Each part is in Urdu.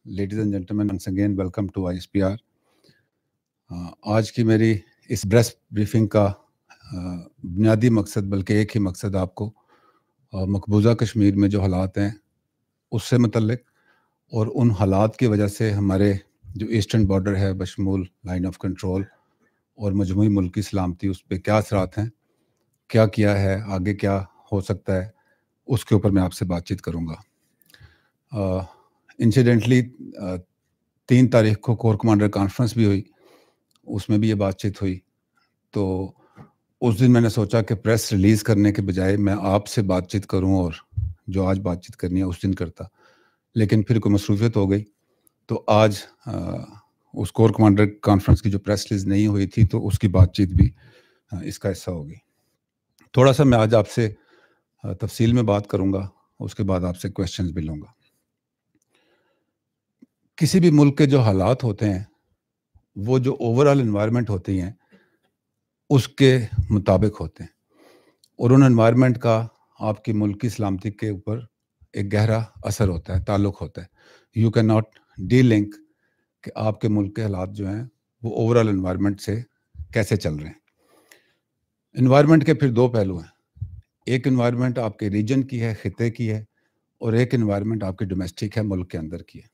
Ladies and gentlemen once again welcome to ISPR. آج کی میری اس پریس بریفنگ کا بنیادی مقصد بلکہ ایک ہی مقصد آپ کو مقبوضہ کشمیر میں جو حالات ہیں اس سے متعلق اور ان حالات کی وجہ سے ہمارے جو ایسٹرن بارڈر ہے بشمول لائن آف کنٹرول اور مجموعی ملکی سلامتی اس پہ کیا اثرات ہیں، کیا ہے، آگے کیا ہو سکتا ہے، اس کے اوپر میں آپ سے بات چیت کروں گا. انسیڈنٹلی 3 تاریخ کو کور کمانڈر کانفرنس بھی ہوئی، اس میں بھی یہ بات چیت ہوئی. تو اس دن میں نے سوچا کہ پریس ریلیز کرنے کے بجائے میں آپ سے بات چیت کروں اور جو آج بات چیت کرنی ہے اس دن کرتا، لیکن پھر کوئی مصروفیت ہو گئی. تو آج اس کور کمانڈر کانفرنس کی جو پریس ریلیز نہیں ہوئی تھی تو اس کی بات چیت بھی اس کا حصہ ہوگی. تھوڑا سا میں آج آپ سے تفصیل میں بات کروں گا، اس کے بعد آپ سے کویشچنز بھی لوں گا. کسی بھی ملک کے جو حالات ہوتے ہیں وہ جو اوورآل انوائرمنٹ ہوتی ہیں اس کے مطابق ہوتے ہیں، اور ان انوائرمنٹ کا آپ کی ملک کی سلامتی کے اوپر ایک گہرا اثر ہوتا ہے، تعلق ہوتا ہے. You can not delink کہ آپ کے ملک کے حالات جو ہیں وہ اوورآل انوائرمنٹ سے کیسے چل رہے ہیں. انوائرمنٹ کے پھر 2 پہلو ہیں، ایک انوائرمنٹ آپ کے ریجن کی ہے، خطے کی ہے، اور ایک انوائرمنٹ آپ کی ڈومیسٹک ہے، ملک کے اندر کی ہے.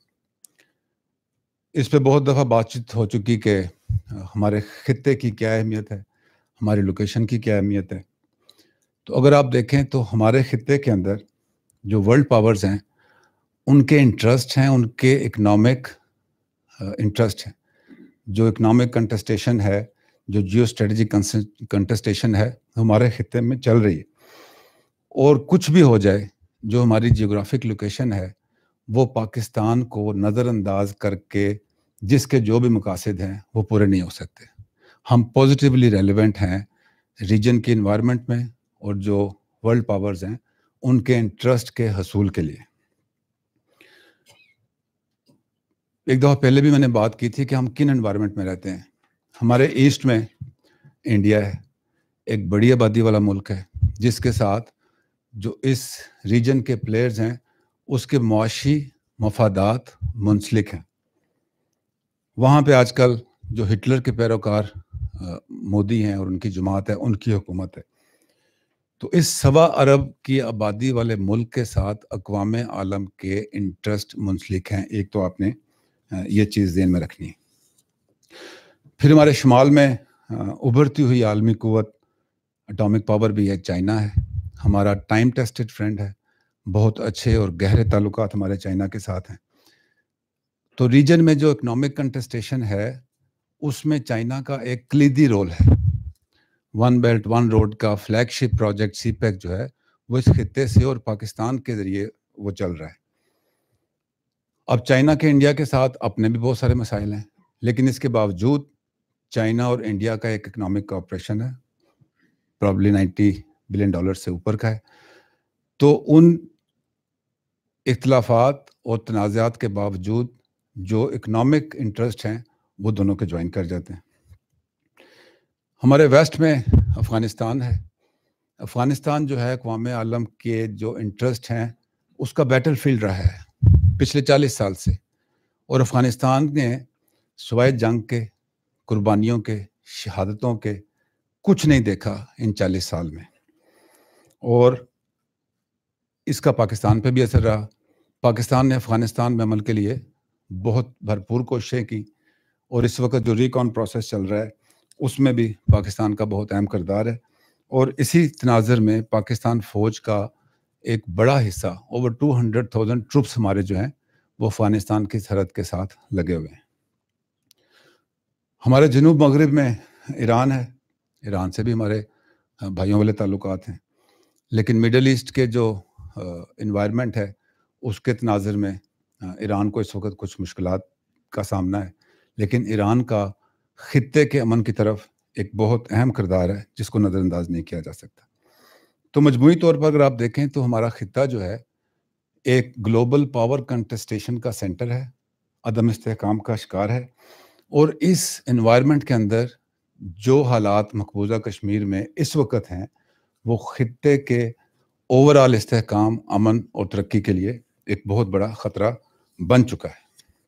اس پہ بہت دفعہ بات چیت ہو چکی کہ ہمارے خطے کی کیا اہمیت ہے، ہماری لوکیشن کی کیا اہمیت ہے. تو اگر آپ دیکھیں تو ہمارے خطے کے اندر جو ورلڈ پاورز ہیں ان کے انٹرسٹ ہیں، ان کے اکنامک انٹرسٹ ہیں. جو اکنامک کنٹسٹیشن ہے، جو جیو اسٹریٹجک کنٹسٹیشن ہے ہمارے خطے میں چل رہی ہے، اور کچھ بھی ہو جائے جو ہماری جیوگرافک لوکیشن ہے وہ پاکستان کو نظر انداز کر کے جس کے جو بھی مقاصد ہیں وہ پورے نہیں ہو سکتے. ہم پازیٹیولی ریلیونٹ ہیں ریجن کی انوائرمنٹ میں اور جو ورلڈ پاورز ہیں ان کے انٹرسٹ کے حصول کے لیے. ایک دفعہ پہلے بھی میں نے بات کی تھی کہ ہم کن انوائرمنٹ میں رہتے ہیں. ہمارے ایسٹ میں انڈیا ہے، ایک بڑی آبادی والا ملک ہے جس کے ساتھ جو اس ریجن کے پلیئرز ہیں اس کے معاشی مفادات منسلک ہیں. وہاں پہ آج کل جو ہٹلر کے پیروکار مودی ہیں اور ان کی جماعت ہے، ان کی حکومت ہے. تو اس 1.25 ارب کی آبادی والے ملک کے ساتھ اقوام عالم کے انٹرسٹ منسلک ہیں. ایک تو آپ نے یہ چیز ذہن میں رکھنی ہے. پھر ہمارے شمال میں ابھرتی ہوئی عالمی قوت اٹامک پاور بھی ہے، چائنا ہے. ہمارا ٹائم ٹیسٹڈ فرینڈ ہے، بہت اچھے اور گہرے تعلقات ہمارے چائنا کے ساتھ ہیں. تو ریجن میں جو اکنامک کنٹسٹیشن ہے اس میں چائنا کا ایک کلیدی رول ہے. ون بیلٹ ون روڈ کا flagship project CPEC جو ہے وہ اس خطے سے اور پاکستان کے ذریعے وہ چل رہا ہے. اب چائنا کے انڈیا کے ساتھ اپنے بھی بہت سارے مسائل ہیں، لیکن اس کے باوجود چائنا اور انڈیا کا ایک اکنامک کوآپریشن ہے، پرابلی $90 بلین سے اوپر کا ہے. تو ان اختلافات اور تنازعات کے باوجود جو اکنامک انٹرسٹ ہیں وہ دونوں کے جوائن کر جاتے ہیں. ہمارے ویسٹ میں افغانستان ہے. افغانستان جو ہے اقوام عالم کے جو انٹرسٹ ہیں اس کا بیٹل فیلڈ رہا ہے پچھلے 40 سال سے، اور افغانستان نے سوائے جنگ کے، قربانیوں کے، شہادتوں کے کچھ نہیں دیکھا ان 40 سال میں، اور اس کا پاکستان پہ بھی اثر رہا. پاکستان نے افغانستان میں عمل کے لیے بہت بھرپور کوششیں کی، اور اس وقت جو ریکان پروسیس چل رہا ہے اس میں بھی پاکستان کا بہت اہم کردار ہے. اور اسی تناظر میں پاکستان فوج کا ایک بڑا حصہ اوور 200,000 ٹروپس ہمارے جو ہیں وہ افغانستان کی سرحد کے ساتھ لگے ہوئے ہیں. ہمارے جنوب مغرب میں ایران ہے، ایران سے بھی ہمارے بھائیوں والے تعلقات ہیں، لیکن مڈل ایسٹ کے جو انوائرمنٹ ہے اس کے تناظر میں ایران کو اس وقت کچھ مشکلات کا سامنا ہے، لیکن ایران کا خطے کے امن کی طرف ایک بہت اہم کردار ہے جس کو نظر انداز نہیں کیا جا سکتا. تو مجموعی طور پر اگر آپ دیکھیں تو ہمارا خطہ جو ہے ایک گلوبل پاور کنٹسٹیشن کا سینٹر ہے، عدم استحکام کا شکار ہے، اور اس انوائرمنٹ کے اندر جو حالات مقبوضہ کشمیر میں اس وقت ہیں وہ خطے کے اوورآل استحکام، امن اور ترقی کے لیے ایک بہت بڑا خطرہ بن چکا ہے.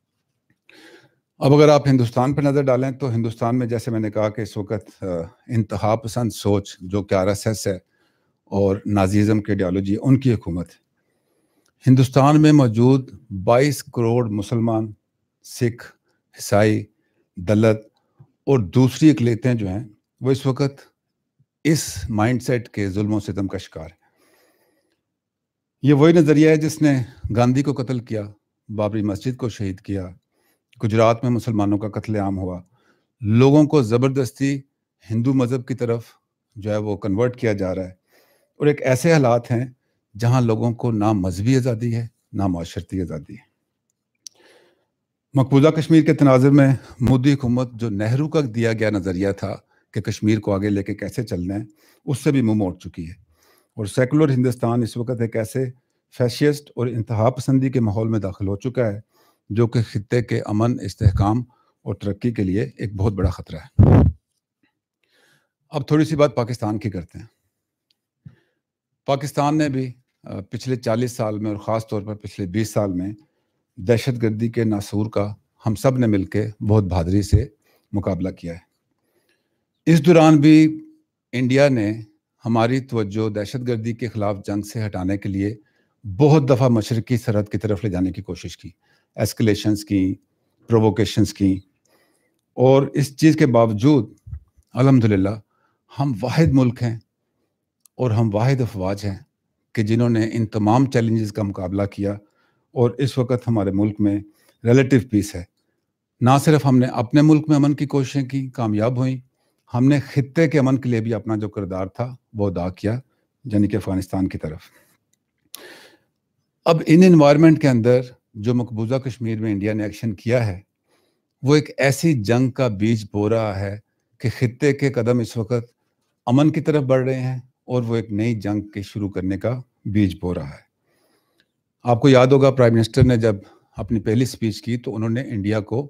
اب اگر آپ ہندوستان پہ نظر ڈالیں تو ہندوستان میں جیسے میں نے کہا کہ اس وقت انتہا پسند سوچ جو کہ RSS ہے اور نازیزم کی آئیڈیالوجی ان کی حکومت ہے. ہندوستان میں موجود 22 کروڑ مسلمان، سکھ، عیسائی، دلت اور دوسری اقلیتیں جو ہیں وہ اس وقت اس مائنڈ سیٹ کے ظلم و ستم کا شکار ہے. یہ وہی نظریہ ہے جس نے گاندھی کو قتل کیا، بابری مسجد کو شہید کیا، گجرات میں مسلمانوں کا قتل عام ہوا، لوگوں کو زبردستی ہندو مذہب کی طرف جو ہے وہ کنورٹ کیا جا رہا ہے، اور ایک ایسے حالات ہیں جہاں لوگوں کو نہ مذہبی آزادی ہے نہ معاشرتی آزادی ہے. مقبوضہ کشمیر کے تناظر میں مودی حکومت جو نہرو کا دیا گیا نظریہ تھا کہ کشمیر کو آگے لے کے کیسے چلنا ہے، اس سے بھی منہ موڑ چکی ہے، اور سیکولر ہندوستان اس وقت ایک ایسے فیشسٹ اور انتہا پسندی کے ماحول میں داخل ہو چکا ہے جو کہ خطے کے امن، استحکام اور ترقی کے لیے ایک بہت بڑا خطرہ ہے. اب تھوڑی سی بات پاکستان کی کرتے ہیں. پاکستان نے بھی پچھلے 40 سال میں اور خاص طور پر پچھلے 20 سال میں دہشت گردی کے ناسور کا ہم سب نے مل کے بہت بہادری سے مقابلہ کیا ہے. اس دوران بھی انڈیا نے ہماری توجہ دہشت گردی کے خلاف جنگ سے ہٹانے کے لیے بہت دفعہ مشرقی سرحد کی طرف لے جانے کی کوشش کی، ایسکلیشنز کی، پرووکیشنز کی، اور اس چیز کے باوجود الحمدللہ ہم واحد ملک ہیں اور ہم واحد افواج ہیں کہ جنہوں نے ان تمام چیلنجز کا مقابلہ کیا، اور اس وقت ہمارے ملک میں ریلیٹیو پیس ہے. نہ صرف ہم نے اپنے ملک میں امن کی کوششیں کی، کامیاب ہوئیں، ہم نے خطے کے امن کے لیے بھی اپنا جو کردار تھا وہ ادا کیا، یعنی کہ افغانستان کی طرف. اب ان انوائرمنٹ کے اندر جو مقبوضہ کشمیر میں انڈیا نے ایکشن کیا ہے وہ ایک ایسی جنگ کا بیج بو رہا ہے کہ خطے کے قدم اس وقت امن کی طرف بڑھ رہے ہیں، اور وہ ایک نئی جنگ کے شروع کرنے کا بیج بو رہا ہے. آپ کو یاد ہوگا پرائم منسٹر نے جب اپنی پہلی سپیچ کی تو انہوں نے انڈیا کو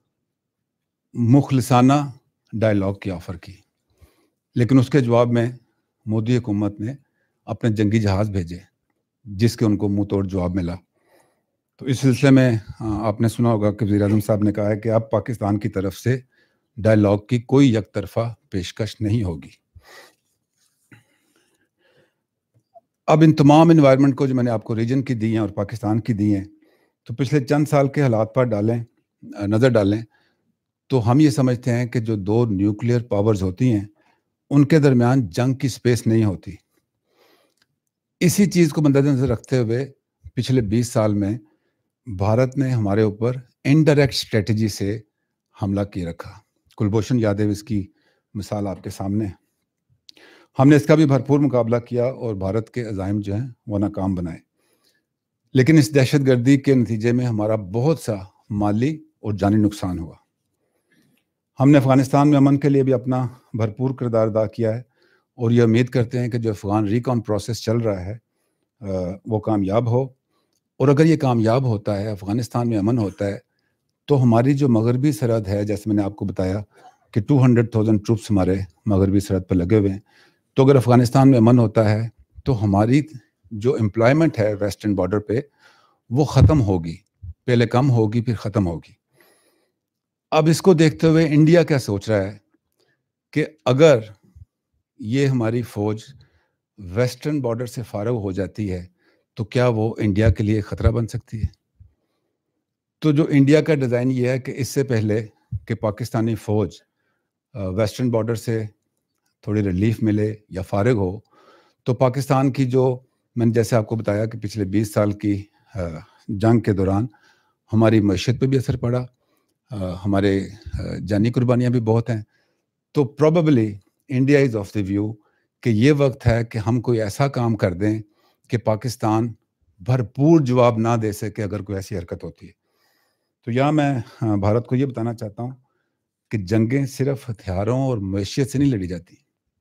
مخلصانہ ڈائلاگ کی آفر کی، لیکن اس کے جواب میں مودی حکومت نے اپنے جنگی جہاز بھیجے جس کے ان کو منہ توڑ جواب ملا. تو اس سلسلے میں آپ نے سنا ہوگا کہ وزیر اعظم صاحب نے کہا ہے کہ اب پاکستان کی طرف سے ڈائلاگ کی کوئی یک طرفہ پیشکش نہیں ہوگی. اب ان تمام انوائرمنٹ کو جو میں نے آپ کو ریجن کی دی ہیں اور پاکستان کی دی ہیں، تو پچھلے چند سال کے حالات پر نظر ڈالیں تو ہم یہ سمجھتے ہیں کہ جو دو نیوکلیئر پاورز ہوتی ہیں ان کے درمیان جنگ کی سپیس نہیں ہوتی. اسی چیز کو مدنظر رکھتے ہوئے پچھلے 20 سال میں بھارت نے ہمارے اوپر انڈائریکٹ اسٹریٹجی سے حملہ کی رکھا. کلبھوشن یادو اس کی مثال آپ کے سامنے ہے. ہم نے اس کا بھی بھرپور مقابلہ کیا اور بھارت کے عزائم جو ہیں وہ ناکام بنائے، لیکن اس دہشت گردی کے نتیجے میں ہمارا بہت سا مالی اور جانی نقصان ہوا. ہم نے افغانستان میں امن کے لیے بھی اپنا بھرپور کردار ادا کیا ہے، اور یہ امید کرتے ہیں کہ جو افغان ریکان پروسیس چل رہا ہے وہ کامیاب ہو. اور اگر یہ کامیاب ہوتا ہے، افغانستان میں امن ہوتا ہے، تو ہماری جو مغربی سرحد ہے، جیسے میں نے آپ کو بتایا کہ 200,000 ٹروپس ہمارے مغربی سرحد پر لگے ہوئے ہیں، تو اگر افغانستان میں امن ہوتا ہے تو ہماری جو امپلائمنٹ ہے ویسٹرن بارڈر پہ وہ ختم ہوگی، پہلے کم ہوگی پھر ختم ہوگی. اب اس کو دیکھتے ہوئے انڈیا کیا سوچ رہا ہے کہ اگر یہ ہماری فوج ویسٹرن بارڈر سے فارغ ہو جاتی ہے تو کیا وہ انڈیا کے لیے خطرہ بن سکتی ہے. تو جو انڈیا کا ڈیزائن یہ ہے کہ اس سے پہلے کہ پاکستانی فوج ویسٹرن بارڈر سے تھوڑی ریلیف ملے یا فارغ ہو، تو پاکستان کی جو میں نے جیسے آپ کو بتایا کہ پچھلے 20 سال کی جنگ کے دوران ہماری معیشت پہ بھی اثر پڑا، ہمارے جانی قربانیاں بھی بہت ہیں. تو probably India is of the view کہ یہ وقت ہے کہ ہم کوئی ایسا کام کر دیں کہ پاکستان بھرپور جواب نہ دے سکے اگر کوئی ایسی حرکت ہوتی ہے. تو یہاں میں بھارت کو یہ بتانا چاہتا ہوں کہ جنگیں صرف ہتھیاروں اور معیشت سے نہیں لڑی جاتی.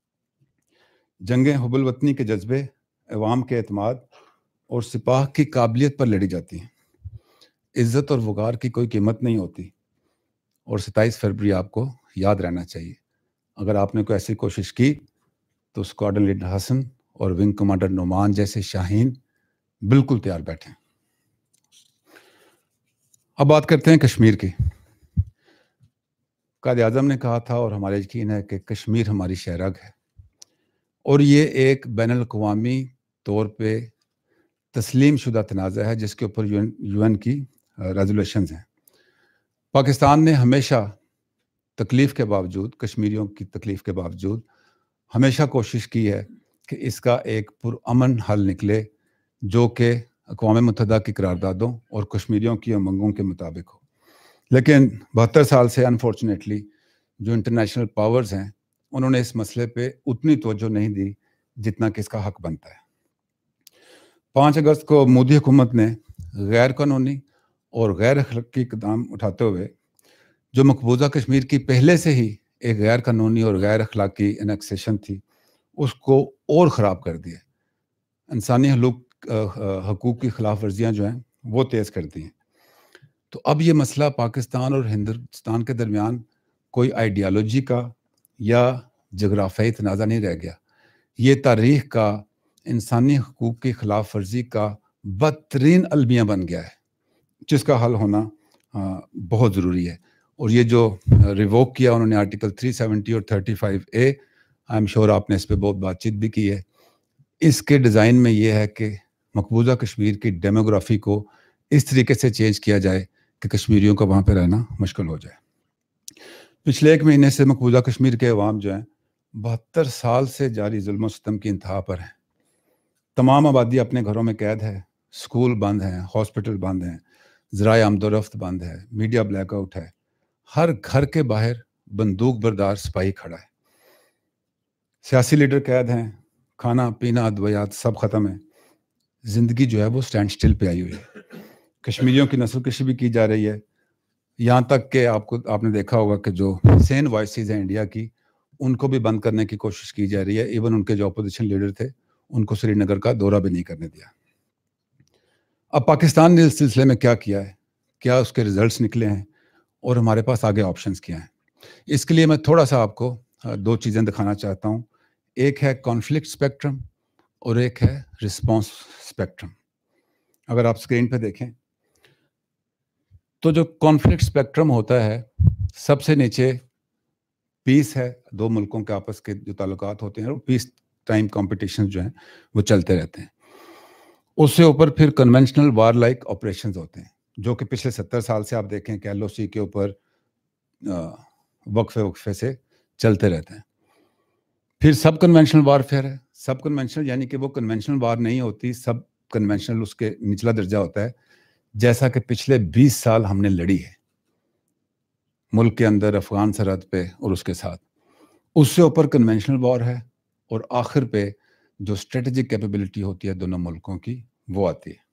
جنگیں حب الوطنی کے جذبے، عوام کے اعتماد اور سپاہ کی قابلیت پر لڑی جاتی ہیں. عزت اور وقار کی کوئی قیمت نہیں ہوتی، اور 27 فروری آپ کو یاد رہنا چاہیے. اگر آپ نے کوئی ایسی کوشش کی تو اسکواڈرن لیڈر حسن اور ونگ کمانڈر نعمان جیسے شاہین بالکل تیار بیٹھیں. اب بات کرتے ہیں کشمیر کی. قائد اعظم نے کہا تھا اور ہمارا یقین ہے کہ کشمیر ہماری شہرگ ہے، اور یہ ایک بین الاقوامی طور پہ تسلیم شدہ تنازع ہے جس کے اوپر یو این کی ریزولوشنز ہیں۔ پاکستان نے ہمیشہ تکلیف کے باوجود، کشمیریوں کی تکلیف کے باوجود ہمیشہ کوشش کی ہے کہ اس کا ایک پرامن حل نکلے جو کہ اقوام متحدہ کی قراردادوں اور کشمیریوں کی امنگوں کے مطابق ہو۔ لیکن 72 سال سے انفارچونیٹلی جو انٹرنیشنل پاورز ہیں انہوں نے اس مسئلے پہ اتنی توجہ نہیں دی جتنا کہ اس کا حق بنتا ہے۔ 5 اگست کو مودی حکومت نے غیر قانونی اور غیر اخلاقی اقدام اٹھاتے ہوئے جو مقبوضہ کشمیر کی پہلے سے ہی ایک غیر قانونی اور غیر اخلاقی انیکسیشن تھی اس کو اور خراب کر دیا۔ انسانی حقوق کی خلاف ورزیاں جو ہیں وہ تیز کر دی ہیں۔ تو اب یہ مسئلہ پاکستان اور ہندوستان کے درمیان کوئی آئیڈیالوجی کا یا جغرافیائی تنازع نہیں رہ گیا، یہ تاریخ کا انسانی حقوق کی خلاف ورزی کا بدترین المیہ بن گیا ہے جس کا حل ہونا بہت ضروری ہے۔ اور یہ جو ریووک کیا انہوں نے آرٹیکل 370 اور 35A، آئی ایم شیور آپ نے اس پہ بہت بات چیت بھی کی ہے، اس کے ڈیزائن میں یہ ہے کہ مقبوضہ کشمیر کی ڈیموگرافی کو اس طریقے سے چینج کیا جائے کہ کشمیریوں کو وہاں پہ رہنا مشکل ہو جائے۔ پچھلے 1 مہینے سے مقبوضہ کشمیر کے عوام جو ہیں 72 سال سے جاری ظلم و ستم کی انتہا پر ہیں۔ تمام آبادی اپنے گھروں میں قید ہے، اسکول بند ہیں، ہاسپٹل بند ہیں، ذرائع آمد و رفت بند ہے، میڈیا بلیک آؤٹ ہے، ہر گھر کے باہر بندوق بردار سپاہی کھڑا ہے، سیاسی لیڈر قید ہیں، کھانا پینا ادویات سب ختم ہے، زندگی جو ہے وہ سٹینڈ سٹل پہ آئی ہوئی ہے۔ کشمیریوں کی نسل کشی بھی کی جا رہی ہے، یہاں تک کہ آپ نے دیکھا ہوگا کہ جو سین وائسز ہیں انڈیا کی ان کو بھی بند کرنے کی کوشش کی جا رہی ہے، ایون ان کے جو اپوزیشن لیڈر تھے ان کو سری نگر کا دورہ بھی نہیں کرنے دیا۔ اب پاکستان نے اس سلسلے میں کیا کیا ہے، کیا اس کے ریزلٹس نکلے ہیں اور ہمارے پاس آگے آپشنز کیا ہیں، اس کے لیے میں تھوڑا سا آپ کو 2 چیزیں دکھانا چاہتا ہوں۔ ایک ہے کانفلکٹ اسپیکٹرم اور ایک ہے رسپانس اسپیکٹرم۔ اگر آپ اسکرین پہ دیکھیں تو جو کانفلکٹ اسپیکٹرم ہوتا ہے سب سے نیچے پیس ہے، 2 ملکوں کے آپس کے جو تعلقات ہوتے ہیں اور پیس ٹائم کمپٹیشن جو ہیں وہ چلتے رہتے ہیں۔ اس سے اوپر پھر کنونشنل وار لائک آپریشنز ہوتے ہیں جو کہ پچھلے 70 سال سے آپ دیکھیں کہ LOC کے اوپر وقفے سے چلتے رہتے ہیں۔ پھر سب کنونشنل وارفیئر ہے۔ سب کنونشنل یعنی کہ وہ کنونشنل وار نہیں ہوتی، سب کنونشنل اس کے نچلا درجہ ہوتا ہے، جیسا کہ پچھلے 20 سال ہم نے لڑی ہے ملک کے اندر افغان سرحد پہ اور اس کے ساتھ۔ اس سے اوپر کنونشنل وار ہے اور آخر پہ جو اسٹریٹجک کیپیبلٹی ہوتی ہے دونوں ملکوں کی وہ آتی ہے۔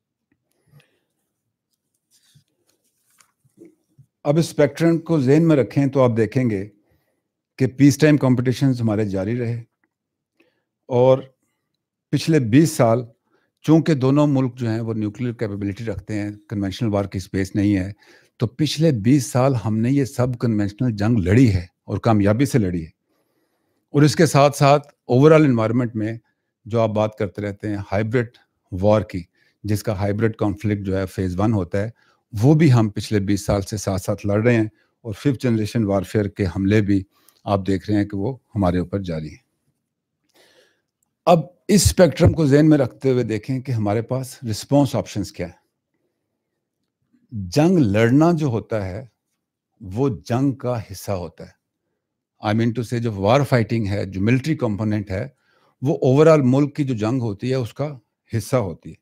اب اس اسپیکٹرم کو ذہن میں رکھیں تو آپ دیکھیں گے کہ پیس ٹائم کمپٹیشنز ہمارے جاری رہے اور پچھلے 20 سال چونکہ دونوں ملک جو ہیں وہ نیوکلیر کیپیبلٹی رکھتے ہیں، کنونشنل وار کی سپیس نہیں ہے، تو پچھلے 20 سال ہم نے یہ سب کنونشنل جنگ لڑی ہے اور کامیابی سے لڑی ہے۔ اور اس کے ساتھ ساتھ اوورآل انوائرمنٹ میں جو آپ بات کرتے رہتے ہیں ہائیبرڈ وار کی، جس کا ہائیبرڈ کانفلکٹ جو ہے فیز 1 ہوتا ہے، وہ بھی ہم پچھلے 20 سال سے ساتھ ساتھ لڑ رہے ہیں اور 5th جنریشن وارفیئر کے حملے بھی آپ دیکھ رہے ہیں کہ وہ ہمارے اوپر جاری ہیں۔ اب اس اسپیکٹرم کو ذہن میں رکھتے ہوئے دیکھیں کہ ہمارے پاس رسپانس آپشنز کیا ہے۔ جنگ لڑنا جو ہوتا ہے وہ جنگ کا حصہ ہوتا ہے، آئی مین ٹو سے جو وار فائٹنگ ہے، جو ملٹری کمپوننٹ ہے، وہ اوورآل ملک کی جو جنگ ہوتی ہے اس کا حصہ ہوتی ہے۔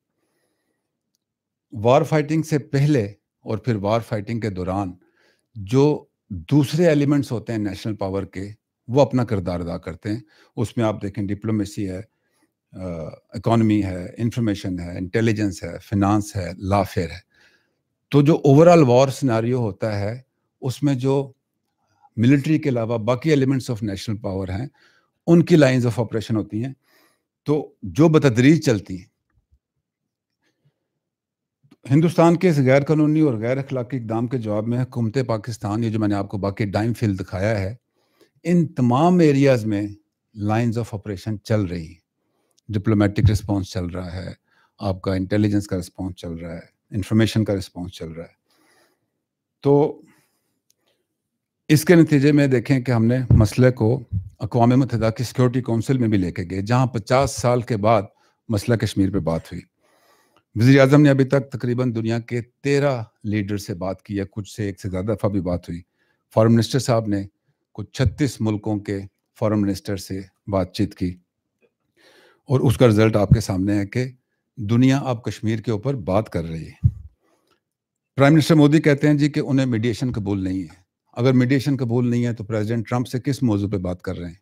وار فائٹنگ سے پہلے اور پھر وار فائٹنگ کے دوران جو دوسرے ایلیمنٹس ہوتے ہیں نیشنل پاور کے وہ اپنا کردار ادا کرتے ہیں۔ اس میں آپ دیکھیں ڈپلومیسی ہے، اکانومی ہے، انفارمیشن ہے، انٹیلیجنس ہے، فنانس ہے، لا فیئر ہے۔ تو جو اوورآل وار سیناریو ہوتا ہے اس میں جو ملٹری کے علاوہ باقی ایلیمنٹس آف نیشنل پاور ہیں ان کی لائنز آف آپریشن ہوتی ہیں، تو جو بتدریج چلتی ہیں۔ ہندوستان کے اس غیر قانونی اور غیر اخلاقی اقدام کے جواب میں حکومت پاکستان، یہ جو میں نے آپ کو باقی ڈائم فیل دکھایا ہے، ان تمام ایریاز میں لائنز آف آپریشن چل رہی ہیں۔ ڈپلومیٹک رسپانس چل رہا ہے، آپ کا انٹیلیجنس کا رسپانس چل رہا ہے، انفارمیشن کا رسپانس چل رہا ہے۔ تو اس کے نتیجے میں دیکھیں کہ ہم نے مسئلے کو اقوام متحدہ کی سیکورٹی کونسل میں بھی لے کے گئے، جہاں 50 سال کے بعد مسئلہ کشمیر پہ بات ہوئی۔ وزیر اعظم نے ابھی تک تقریباً دنیا کے 13 لیڈر سے بات کی ہے، کچھ سے ایک سے زیادہ دفعہ بھی بات ہوئی۔ فارن منسٹر صاحب نے کچھ 36 ملکوں کے فارن منسٹر سے بات چیت کی، اور اس کا رزلٹ آپ کے سامنے ہے کہ دنیا اب کشمیر کے اوپر بات کر رہی ہے۔ پرائم منسٹر مودی کہتے ہیں جی کہ انہیں میڈیشن قبول نہیں ہے۔ اگر میڈیشن قبول نہیں ہے تو پریزیڈنٹ ٹرمپ سے کس موضوع پہ بات کر رہے ہیں؟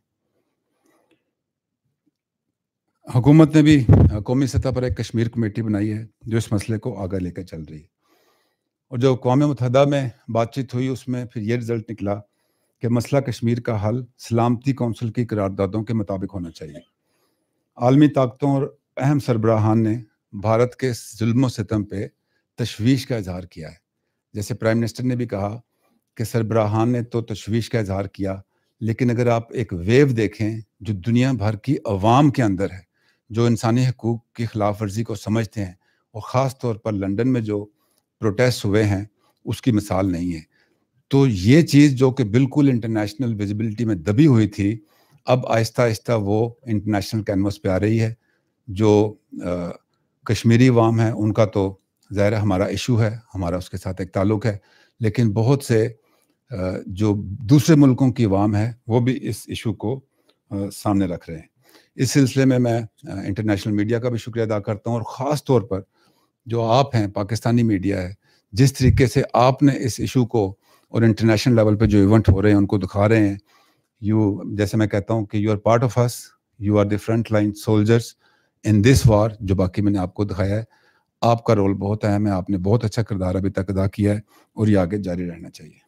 حکومت نے بھی قومی سطح پر ایک کشمیر کمیٹی بنائی ہے جو اس مسئلے کو آگے لے کر چل رہی ہے، اور جو اقوام متحدہ میں بات چیت ہوئی اس میں پھر یہ رزلٹ نکلا کہ مسئلہ کشمیر کا حل سلامتی کونسل کی قراردادوں کے مطابق ہونا چاہیے۔ عالمی طاقتوں اور اہم سربراہان نے بھارت کے ظلم و ستم پہ تشویش کا اظہار کیا ہے۔ جیسے پرائم منسٹر نے بھی کہا کہ سربراہان نے تو تشویش کا اظہار کیا، لیکن اگر آپ ایک ویو دیکھیں جو دنیا بھر کی عوام کے اندر ہے، جو انسانی حقوق کی خلاف ورزی کو سمجھتے ہیں، اور خاص طور پر لندن میں جو پروٹیسٹ ہوئے ہیں اس کی مثال نہیں ہے۔ تو یہ چیز جو کہ بالکل انٹرنیشنل ویزیبلٹی میں دبی ہوئی تھی، اب آہستہ آہستہ وہ انٹرنیشنل کینوس پہ آ رہی ہے۔ جو کشمیری عوام ہے ان کا تو ظاہر ہے ہمارا ایشو ہے، ہمارا اس کے ساتھ ایک تعلق ہے، لیکن بہت سے جو دوسرے ملکوں کی عوام ہے وہ بھی اس ایشو کو سامنے رکھ رہے ہیں۔ اس سلسلے میں انٹرنیشنل میڈیا کا بھی شکریہ ادا کرتا ہوں، اور خاص طور پر جو آپ ہیں پاکستانی میڈیا ہے، جس طریقے سے آپ نے اس ایشو کو اور انٹرنیشنل لیول پہ جو ایونٹ ہو رہے ہیں ان کو دکھا رہے ہیں، جیسے میں کہتا ہوں کہ یو آر پارٹ آف اس، you are the front line soldiers in this war, جو باقی میں نے آپ کو دکھایا ہے۔ آپ کا رول بہت اہم ہے، آپ نے بہت اچھا کردار ابھی تک ادا کیا ہے، اور یہ آگے جاری رہنا چاہیے۔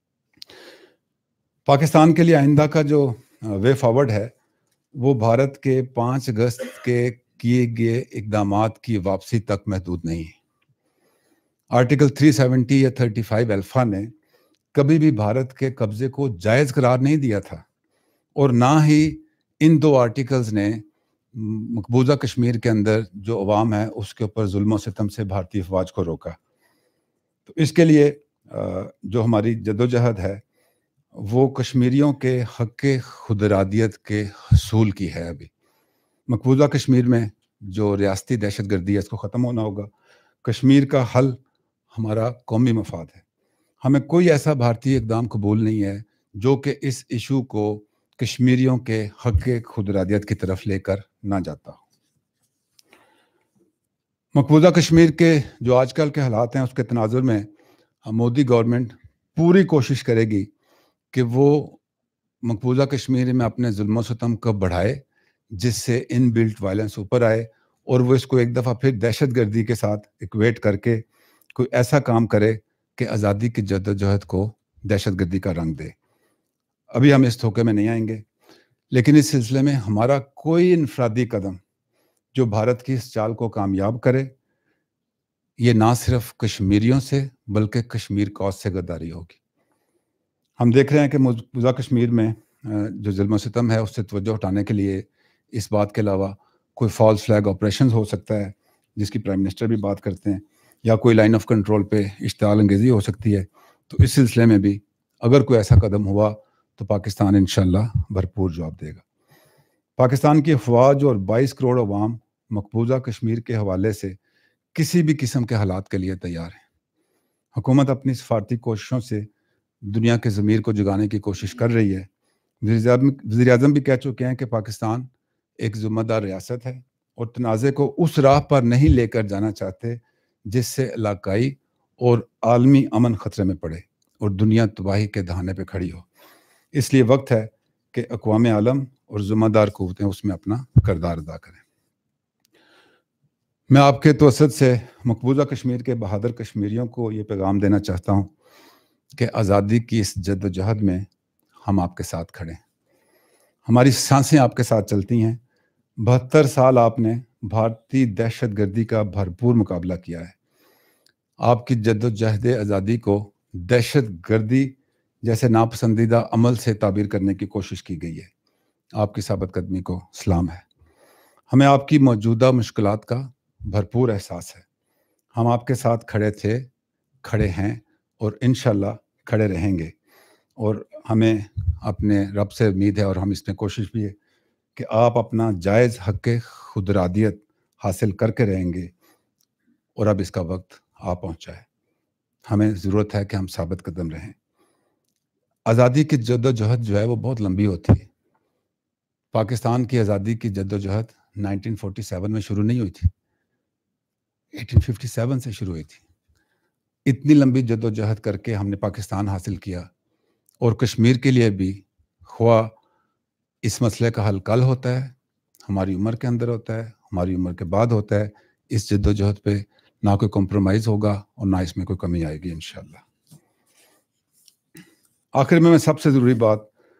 پاکستان کے لیے آئندہ کا جو وے فارورڈ ہے وہ بھارت کے 5 اگست کے کیے گئے اقدامات کی واپسی تک محدود نہیں ہے۔ آرٹیکل 370 یا 35 الفا نے کبھی بھی بھارت کے قبضے کو جائز قرار نہیں دیا تھا، اور نہ ہی ان 2 آرٹیکلز نے مقبوضہ کشمیر کے اندر جو عوام ہے اس کے اوپر ظلم و ستم سے بھارتی افواج کو روکا۔ تو اس کے لیے جو ہماری جدوجہد ہے وہ کشمیریوں کے حق خود ارادیت کے حصول کی ہے۔ ابھی مقبوضہ کشمیر میں جو ریاستی دہشت گردی ہے اس کو ختم ہونا ہوگا۔ کشمیر کا حل ہمارا قومی مفاد ہے۔ ہمیں کوئی ایسا بھارتی اقدام قبول نہیں ہے جو کہ اس ایشو کو کشمیریوں کے حق خود ارادیت کی طرف لے کر نہ جاتا ہو۔ مقبوضہ کشمیر کے جو آج کل کے حالات ہیں اس کے تناظر میں مودی گورنمنٹ پوری کوشش کرے گی کہ وہ مقبوضہ کشمیر میں اپنے ظلم و ستم کو بڑھائے، جس سے ان بلٹ وائلنس اوپر آئے، اور وہ اس کو ایک دفعہ پھر دہشت گردی کے ساتھ ایکویٹ کر کے کوئی ایسا کام کرے کہ آزادی کی جدوجہد کو دہشت گردی کا رنگ دے۔ ابھی ہم اس دھوکے میں نہیں آئیں گے، لیکن اس سلسلے میں ہمارا کوئی انفرادی قدم جو بھارت کی اس چال کو کامیاب کرے، یہ نہ صرف کشمیریوں سے بلکہ کشمیر کوز سے غداری ہوگی۔ ہم دیکھ رہے ہیں کہ مقبوضہ کشمیر میں جو ظلم و ستم ہے اس سے توجہ ہٹانے کے لیے اس بات کے علاوہ کوئی فالس فلیگ آپریشنز ہو سکتا ہے جس کی پرائم منسٹر بھی بات کرتے ہیں، یا کوئی لائن آف کنٹرول پہ اشتعال انگیزی ہو سکتی ہے۔ تو اس سلسلے میں بھی اگر کوئی ایسا قدم ہوا تو پاکستان انشاءاللہ بھرپور جواب دے گا۔ پاکستان کی افواج اور 22 کروڑ عوام مقبوضہ کشمیر کے حوالے سے کسی بھی قسم کے حالات کے لیے تیار ہیں۔ حکومت اپنی سفارتی کوششوں سے دنیا کے ضمیر کو جگانے کی کوشش کر رہی ہے۔ وزیر اعظم بھی کہہ چکے ہیں کہ پاکستان ایک ذمہ دار ریاست ہے، اور تنازع کو اس راہ پر نہیں لے کر جانا چاہتے جس سے علاقائی اور عالمی امن خطرے میں پڑے اور دنیا تباہی کے دہانے پہ کھڑی ہو۔ اس لیے وقت ہے کہ اقوام عالم اور ذمہ دار قوتیں اس میں اپنا کردار ادا کریں۔ میں آپ کے توسط سے مقبوضہ کشمیر کے بہادر کشمیریوں کو یہ پیغام دینا چاہتا ہوں کہ آزادی کی اس جد و جہد میں ہم آپ کے ساتھ کھڑے ہیں۔ ہماری سانسیں آپ کے ساتھ چلتی ہیں۔ 72 سال آپ نے بھارتی دہشت گردی کا بھرپور مقابلہ کیا ہے۔ آپ کی جد و جہد آزادی کو دہشت گردی جیسے ناپسندیدہ عمل سے تعبیر کرنے کی کوشش کی گئی ہے۔ آپ کی ثابت قدمی کو سلام ہے۔ ہمیں آپ کی موجودہ مشکلات کا بھرپور احساس ہے۔ ہم آپ کے ساتھ کھڑے تھے، کھڑے ہیں، اور انشاءاللہ کھڑے رہیں گے، اور ہمیں اپنے رب سے امید ہے اور ہم اس میں کوشش بھی ہے کہ آپ اپنا جائز حق خود ارادیت حاصل کر کے رہیں گے، اور اب اس کا وقت آ پہنچا ہے. ہمیں ضرورت ہے کہ ہم ثابت قدم رہیں. آزادی کی جد و جہد جو ہے وہ بہت لمبی ہوتی ہے. پاکستان کی آزادی کی جد و جہد 1947 میں شروع نہیں ہوئی تھی، 1857 سے شروع ہوئی تھی. اتنی لمبی جد و جہد کر کے ہم نے پاکستان حاصل کیا، اور کشمیر کے لیے بھی خواہ اس مسئلے کا حل کل ہوتا ہے، ہماری عمر کے اندر ہوتا ہے، ہماری عمر کے بعد ہوتا ہے. اس جد و جہد پہ نہ کوئی کمپرومائز ہوگا اور نہ اس میں کوئی کمی آئے گی انشاءاللہ. آخر میں سب سے ضروری بات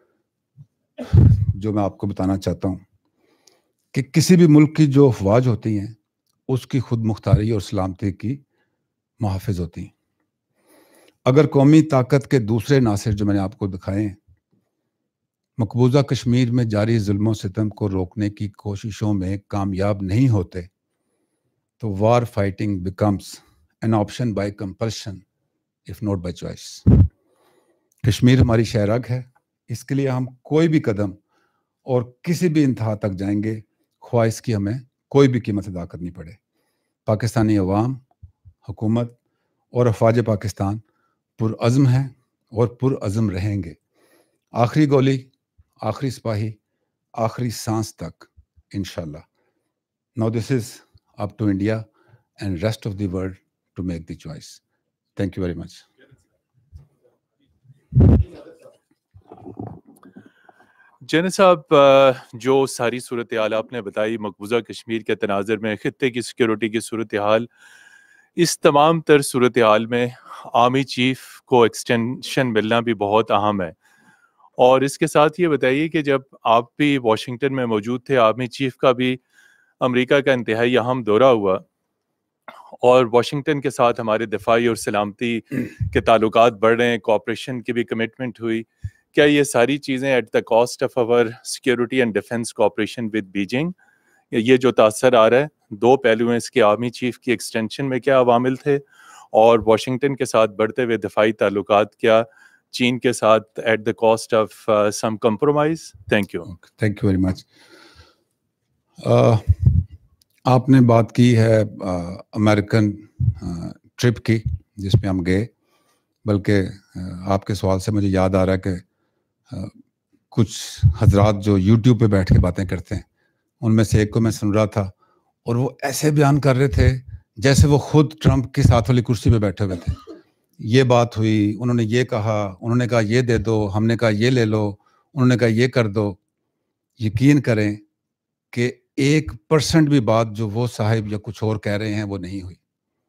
جو میں آپ کو بتانا چاہتا ہوں کہ کسی بھی ملک کی جو افواج ہوتی ہیں اس کی خود مختاری اور سلامتی کی محافظ ہوتی ہیں. اگر قومی طاقت کے دوسرے عناصر جو میں نے آپ کو دکھائے ہیں مقبوضہ کشمیر میں جاری ظلم و ستم کو روکنے کی کوششوں میں کامیاب نہیں ہوتے تو war fighting becomes an option by compulsion if not by choice. Kashmir ہماری شہرگ ہے، اس کے لیے ہم کوئی بھی قدم اور کسی بھی انتہا تک جائیں گے، خواہ اس کی ہمیں کوئی بھی قیمت ادا کرنی پڑے. پاکستانی عوام، حکومت اور افواج پاکستان پرعزم ہیں اور پرعزم رہیں گے، آخری گولی، آخری سپاہی، آخری سانس تک انشاءاللہ. Now this is up to India and rest of the world to make the choice. Thank you very much. Junaid صاحب، جو ساری صورتحال آپ نے بتائی مقبوضہ کشمیر کے تناظر میں، خطے کی سیکیورٹی کی صورتحال، اس تمام تر صورتحال میں آرمی چیف کو ایکسٹینشن ملنا بھی بہت اہم ہے. اور اس کے ساتھ یہ بتائیے کہ جب آپ بھی واشنگٹن میں موجود تھے، آرمی چیف کا بھی امریکہ کا انتہائی اہم دورہ ہوا، اور واشنگٹن کے ساتھ ہمارے دفاعی اور سلامتی کے تعلقات بڑھ رہے ہیں، کوآپریشن کی بھی کمٹمنٹ ہوئی. کیا یہ ساری چیزیں at the cost of our security and defence cooperation with Beijing? یہ جو تاثر آ رہا ہے، دو پہلو ہیں اس کے، آرمی چیف کی ایکسٹینشن میں کیا عوامل تھے، اور واشنگٹن کے ساتھ بڑھتے ہوئے دفاعی تعلقات کیا چین کے ساتھ at the cost of some compromise? Thank you. Thank you very much. آپ نے بات کی ہے امریکن ٹرپ کی جس پہ ہم گئے، بلکہ آپ کے سوال سے مجھے یاد آ رہا ہے کہ کچھ حضرات جو یوٹیوب پہ بیٹھ کے باتیں کرتے ہیں، ان میں سے ایک کو میں سن رہا تھا، اور وہ ایسے بیان کر رہے تھے جیسے وہ خود ٹرمپ کے ساتھ والی کرسی پہ بیٹھے ہوئے تھے. یہ بات ہوئی، انہوں نے یہ کہا، انہوں نے کہا یہ دے دو، ہم نے کہا یہ لے لو، انہوں نے کہا یہ کر دو. یقین کریں کہ 1% بھی بات جو وہ صاحب یا کچھ اور کہہ رہے ہیں وہ نہیں ہوئی.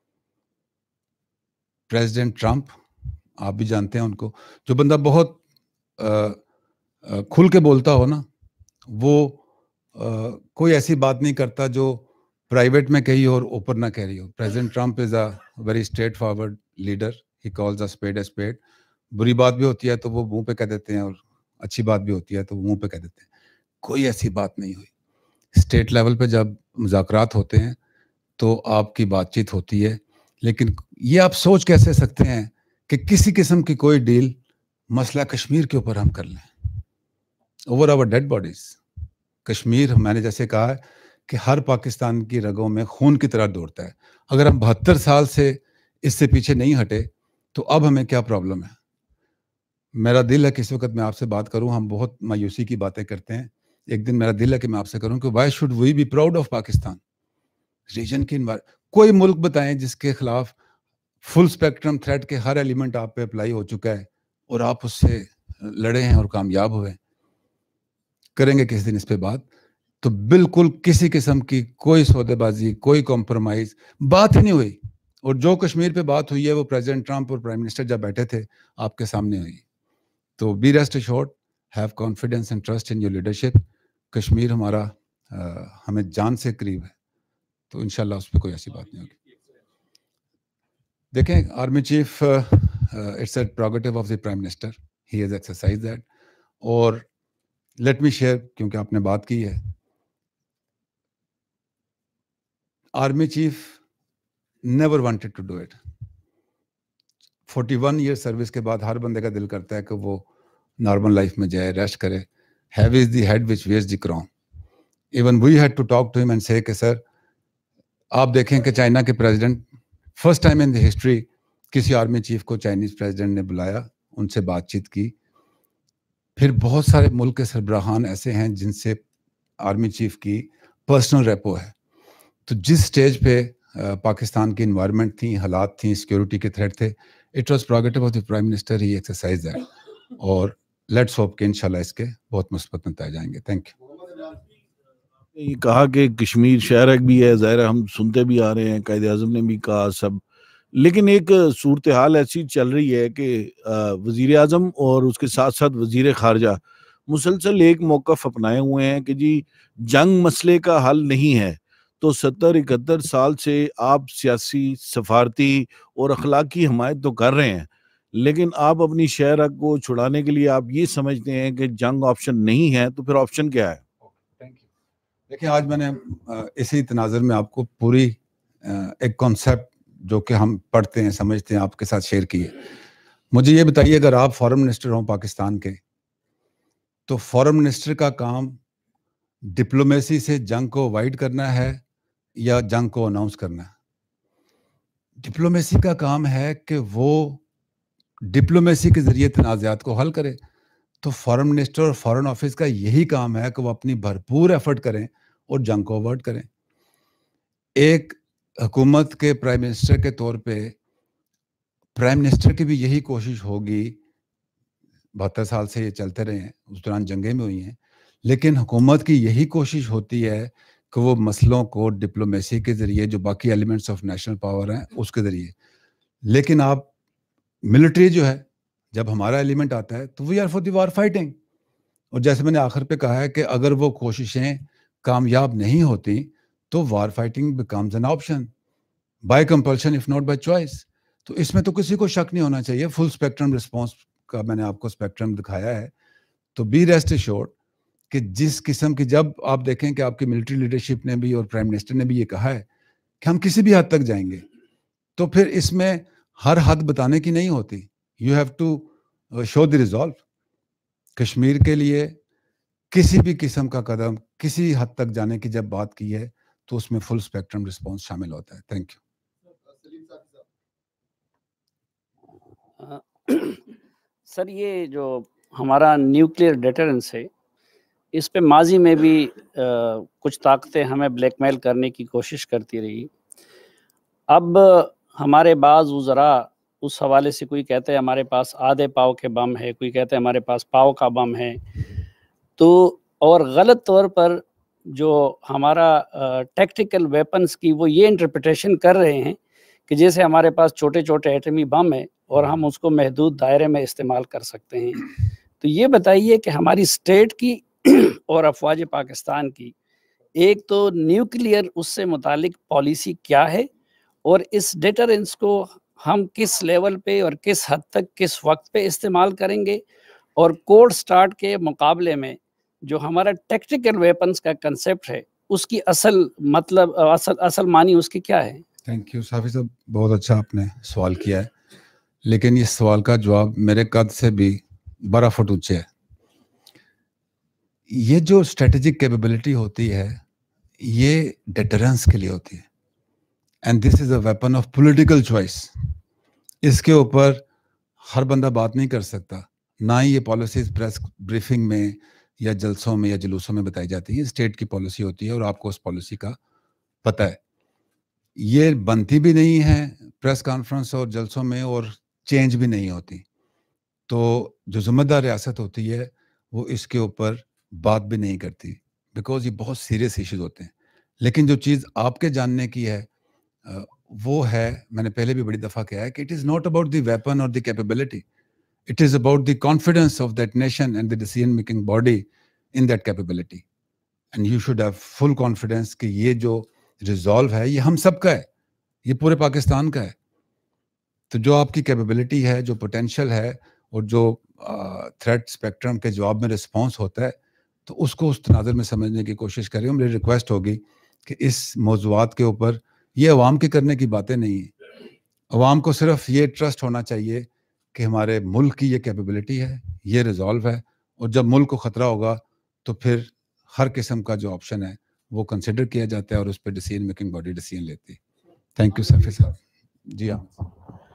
پریزیڈنٹ ٹرمپ، آپ بھی جانتے ہیں ان کو، جو بندہ بہت کھل کے بولتا ہو نا، وہ کوئی ایسی بات نہیں کرتا جو پرائیویٹ میں کہی ہو اور اوپر نہ کہہ رہی ہو. President Trump is a very straightforward leader. He calls a spade a spade. بری بات بھی ہوتی ہے تو وہ منہ پہ کہہ دیتے ہیں، اور اچھی بات بھی ہوتی ہے تو وہ منہ پہ کہہ دیتے ہیں. کوئی ایسی بات نہیں ہوئی. اسٹیٹ لیول پہ جب مذاکرات ہوتے ہیں تو آپ کی بات چیت ہوتی ہے، لیکن یہ آپ سوچ کیسے سکتے ہیں کہ کسی قسم کی کوئی ڈیل مسئلہ کشمیر کے اوپر ہم کر لیں؟ Over our dead bodies. Kashmir, میں نے جیسے کہا ہے کہ ہر پاکستان کی رگوں میں خون کی طرح دوڑتا ہے. اگر ہم 72 سال سے اس سے پیچھے نہیں ہٹے تو اب ہمیں کیا پرابلم ہے؟ میرا دل ہے کہ اس وقت میں آپ سے بات کروں، ہم بہت مایوسی کی باتیں کرتے ہیں. ایک دن میرا دل ہے کہ میں آپ سے کروں کہ why should we be proud of Pakistan region کی. کوئی ملک بتائیں جس کے خلاف فل اسپیکٹرم تھریٹ کے ہر ایلیمنٹ آپ پہ اپلائی ہو چکا ہے اور آپ اس سے لڑے ہیں اور کامیاب ہوئے. کریں گے کس دن اس پہ بات. تو بالکل کسی قسم کی کوئی سودے بازی، کوئی کمپرومائز بات ہی نہیں ہوئی. اور جو کشمیر پہ بات ہوئی ہے وہ پریزیڈنٹ ٹرمپ اور پرائم منسٹر جب بیٹھے تھے آپ کے سامنے ہوئی. تو be rest assured, have confidence and trust in your leadership. Kashmir ہمارا ہمیں جان سے قریب ہے، تو انشاءاللہ اس پہ کوئی ایسی بات نہیں ہوگی. دیکھیں، army chief it's a prerogative of the prime minister, he has exercise that. اور لیٹ می شیئر، کیونکہ آپ نے بات کی ہے، army chief never wanted to do it. 41 year service کے بعد ہر بندے کا دل کرتا ہے کہ وہ نارمل لائف میں جائے, ریسٹ کرے. Heavy is the head which wears the crown. Even we had to talk to him and say کہ سر آپ دیکھیں کہ چائنا کے president first time in the history کسی آرمی چیف کو چائنیز پریزیڈنٹ نے بلایا, ان سے بات چیت کی. پھر بہت سارے ملک کے سربراہان ایسے ہیں جن سے آرمی چیف کی پرسنل ریپو ہے. تو جس سٹیج پہ پاکستان کی انوائرمنٹ تھی, حالات تھیں, سیکیورٹی کے تھریٹ تھے, it was prerogative of the prime minister, he exercise that. اور لیٹس ہوپ کہ انشاءاللہ اس کے بہت مثبت نتائج آئیں گے. Thank you. یہ کہا کہ کشمیر شہر ایک بھی ہے, ظاہر ہم سنتے بھی آ رہے ہیں, قائد اعظم نے بھی کہا سب, لیکن ایک صورتحال ایسی چل رہی ہے کہ وزیر اعظم اور اس کے ساتھ ساتھ وزیر خارجہ مسلسل ایک موقف اپنائے ہوئے ہیں کہ جی جنگ مسئلے کا حل نہیں ہے. تو 70-71 سال سے آپ سیاسی, سفارتی اور اخلاقی حمایت تو کر رہے ہیں, لیکن آپ اپنی شہر کو چھڑانے کے لیے آپ یہ سمجھتے ہیں کہ جنگ آپشن نہیں ہے, تو پھر آپشن کیا ہے؟ دیکھیں آج میں نے اسی تناظر میں آپ کو پوری ایک کانسیپٹ جو کہ ہم پڑھتے ہیں سمجھتے ہیں آپ کے ساتھ شیئر کی ہے. مجھے یہ بتائیے اگر آپ فارن منسٹر ہوں پاکستان کے, تو فارن منسٹر کا کام ڈپلومیسی سے جنگ کو اوائڈ کرنا ہے یا جنگ کو اناؤنس کرنا ہے؟ ڈپلومیسی کا کام ہے کہ وہ ڈپلومیسی کے ذریعے تنازعات کو حل کرے. تو فارن منسٹر اور فارن آفس کا یہی کام ہے کہ وہ اپنی بھرپور ایفرٹ کریں اور جنگ کو اوائڈ کریں. ایک حکومت کے پرائم منسٹر کے طور پہ پرائم منسٹر کی بھی یہی کوشش ہوگی, 72 سال سے یہ چلتے رہے ہیں, اس دوران جنگیں میں ہوئی ہیں, لیکن حکومت کی یہی کوشش ہوتی ہے کہ وہ مسئلوں کو ڈپلومیسی کے ذریعے, جو باقی ایلیمنٹس آف نیشنل پاور ہیں اس کے ذریعے. لیکن آپ ملٹری جو ہے, جب ہمارا ایلیمنٹ آتا ہے تو we are for the war fighting. اور جیسے میں نے آخر پہ کہا ہے کہ اگر وہ کوششیں کامیاب نہیں ہوتی تو war fighting becomes an option by compulsion if not by choice. تو اس میں تو کسی کو شک نہیں ہونا چاہیے. فل اسپیکٹرم رسپانس کا میں نے آپ کو اسپیکٹرم دکھایا ہے. تو بی ریسٹ ایشورڈ کہ جس قسم کی, جب آپ دیکھیں کہ آپ کی ملٹری لیڈرشپ نے بھی اور پرائم منسٹر نے بھی یہ کہا ہے کہ ہم کسی بھی حد تک جائیں گے, تو پھر اس میں ہر حد بتانے کی نہیں ہوتی. You have to show the resolve. کشمیر کے لیے کسی بھی قسم کا قدم کسی حد تک جانے کی جب بات کی ہے تو اس میں فل اسپیکٹرم رسپانس شامل ہوتا ہے. Thank you. سر یہ جو ہمارا نیوکلیئر ڈیٹرنس ہے, اس پہ ماضی میں بھی کچھ طاقتیں ہمیں بلیک میل کرنے کی کوشش کرتی رہی. اب ہمارے بعض وزراء اس حوالے سے, کوئی کہتے ہیں ہمارے پاس آدھے پاؤ کے بم ہے, کوئی کہتے ہیں ہمارے پاس پاؤ کا بم ہے. تو اور غلط طور پر جو ہمارا ٹیکٹیکل ویپنز کی وہ یہ انٹرپریٹیشن کر رہے ہیں کہ جیسے ہمارے پاس چھوٹے چھوٹے ایٹمی بم ہے اور ہم اس کو محدود دائرے میں استعمال کر سکتے ہیں. تو یہ بتائیے کہ ہماری اسٹیٹ کی اور افواج پاکستان کی ایک تو نیوکلیئر اس سے متعلق پالیسی کیا ہے, اور اس ڈیٹرنس کو ہم کس لیول پہ اور کس حد تک کس وقت پہ استعمال کریں گے, اور کوڈ سٹارٹ کے مقابلے میں جو ہمارا ٹیکٹیکل ویپنز کا کنسیپٹ ہے اس کی اصل مطلب اصل معنی اس کی کیا ہے؟ تھینک یو صافی صاحب, بہت اچھا آپ نے سوال کیا ہے, لیکن اس سوال کا جواب میرے قد سے بھی 12 فٹ اونچے ہے. یہ جو اسٹریٹجک کیپیبلٹی ہوتی ہے یہ ڈیٹرنس کے لیے ہوتی ہے, and this is a weapon of political choice. اس کے اوپر ہر بندہ بات نہیں کر سکتا, نہ ہی یہ پالیسیز پریس بریفنگ میں یا جلسوں میں یا جلوسوں میں بتائی جاتی ہیں. اسٹیٹ کی پالیسی ہوتی ہے اور آپ کو اس پالیسی کا پتہ ہے. یہ بنتی بھی نہیں ہے پریس کانفرنس اور جلسوں میں, اور چینج بھی نہیں ہوتی. تو جو ذمہ دار ریاست ہوتی ہے وہ اس کے اوپر بات بھی نہیں کرتی, بیکاز یہ بہت سیریس ایشوز ہوتے ہیں. لیکن جو چیز آپ کے جاننے کی ہے وہ ہے, میں نے پہلے بھی بڑی دفعہ کہا ہے کہ it is not about the weapon اور the capability, it is about the confidence of that nation and the decision making body in that capability. And you should have full confidence کہ یہ جو ریزالو ہے یہ ہم سب کا ہے, یہ پورے پاکستان کا ہے. تو جو آپ کی کیپیبلٹی ہے, جو پوٹینشیل ہے, اور جو تھریٹ اسپیکٹرم کے جواب میں رسپانس ہوتا ہے, تو اس کو اس تناظر میں سمجھنے کی کوشش کریں. میری ریکویسٹ ہوگی کہ اس موضوعات کے اوپر یہ عوام کے کرنے کی باتیں نہیں ہیں. عوام کو صرف یہ ٹرسٹ ہونا چاہیے کہ ہمارے ملک کی یہ کیپیبلٹی ہے, یہ ریزالو ہے, اور جب ملک کو خطرہ ہوگا تو پھر ہر قسم کا جو آپشن ہے وہ کنسیڈر کیا جاتا ہے اور اس پہ ڈیسیژن میکنگ باڈی ڈیسیژن لیتی ہے. تھینک یو سفیر صاحب. جی ہاں,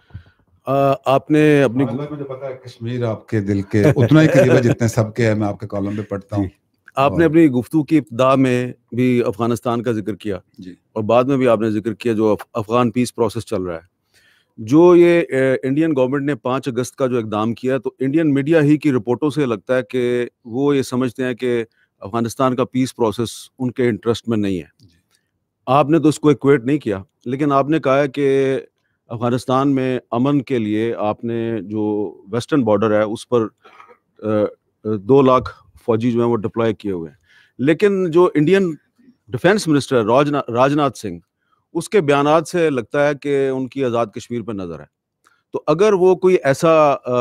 آپ نے اپنی مجھے پتا ہے کشمیر آپ کے دل کے اتنا ہی قریب ہے جتنے سب کے ہے, میں آپ کے کالم پہ پڑھتا ہوں. آپ نے اپنی گفتگو کی ابتدا میں بھی افغانستان کا ذکر کیا جی, اور بعد میں بھی آپ نے ذکر کیا جو افغان پیس پروسیس چل رہا ہے. جو یہ انڈین گورنمنٹ نے 5 اگست کا جو اقدام کیا تو انڈین میڈیا ہی کی رپورٹوں سے لگتا ہے کہ وہ یہ سمجھتے ہیں کہ افغانستان کا پیس پروسیس ان کے انٹرسٹ میں نہیں ہے. آپ نے تو اس کو ایکویٹ نہیں کیا, لیکن آپ نے کہا ہے کہ افغانستان میں امن کے لیے آپ نے جو ویسٹرن بارڈر ہے اس پر 2 لاکھ فوجی جو ہیں وہ ڈپلوائے کیے ہوئے ہیں. لیکن جو Indian defence minister Rajnath Singh, اس کے بیانات سے لگتا ہے کہ ان کی آزاد کشمیر پر نظر ہے. تو اگر وہ کوئی ایسا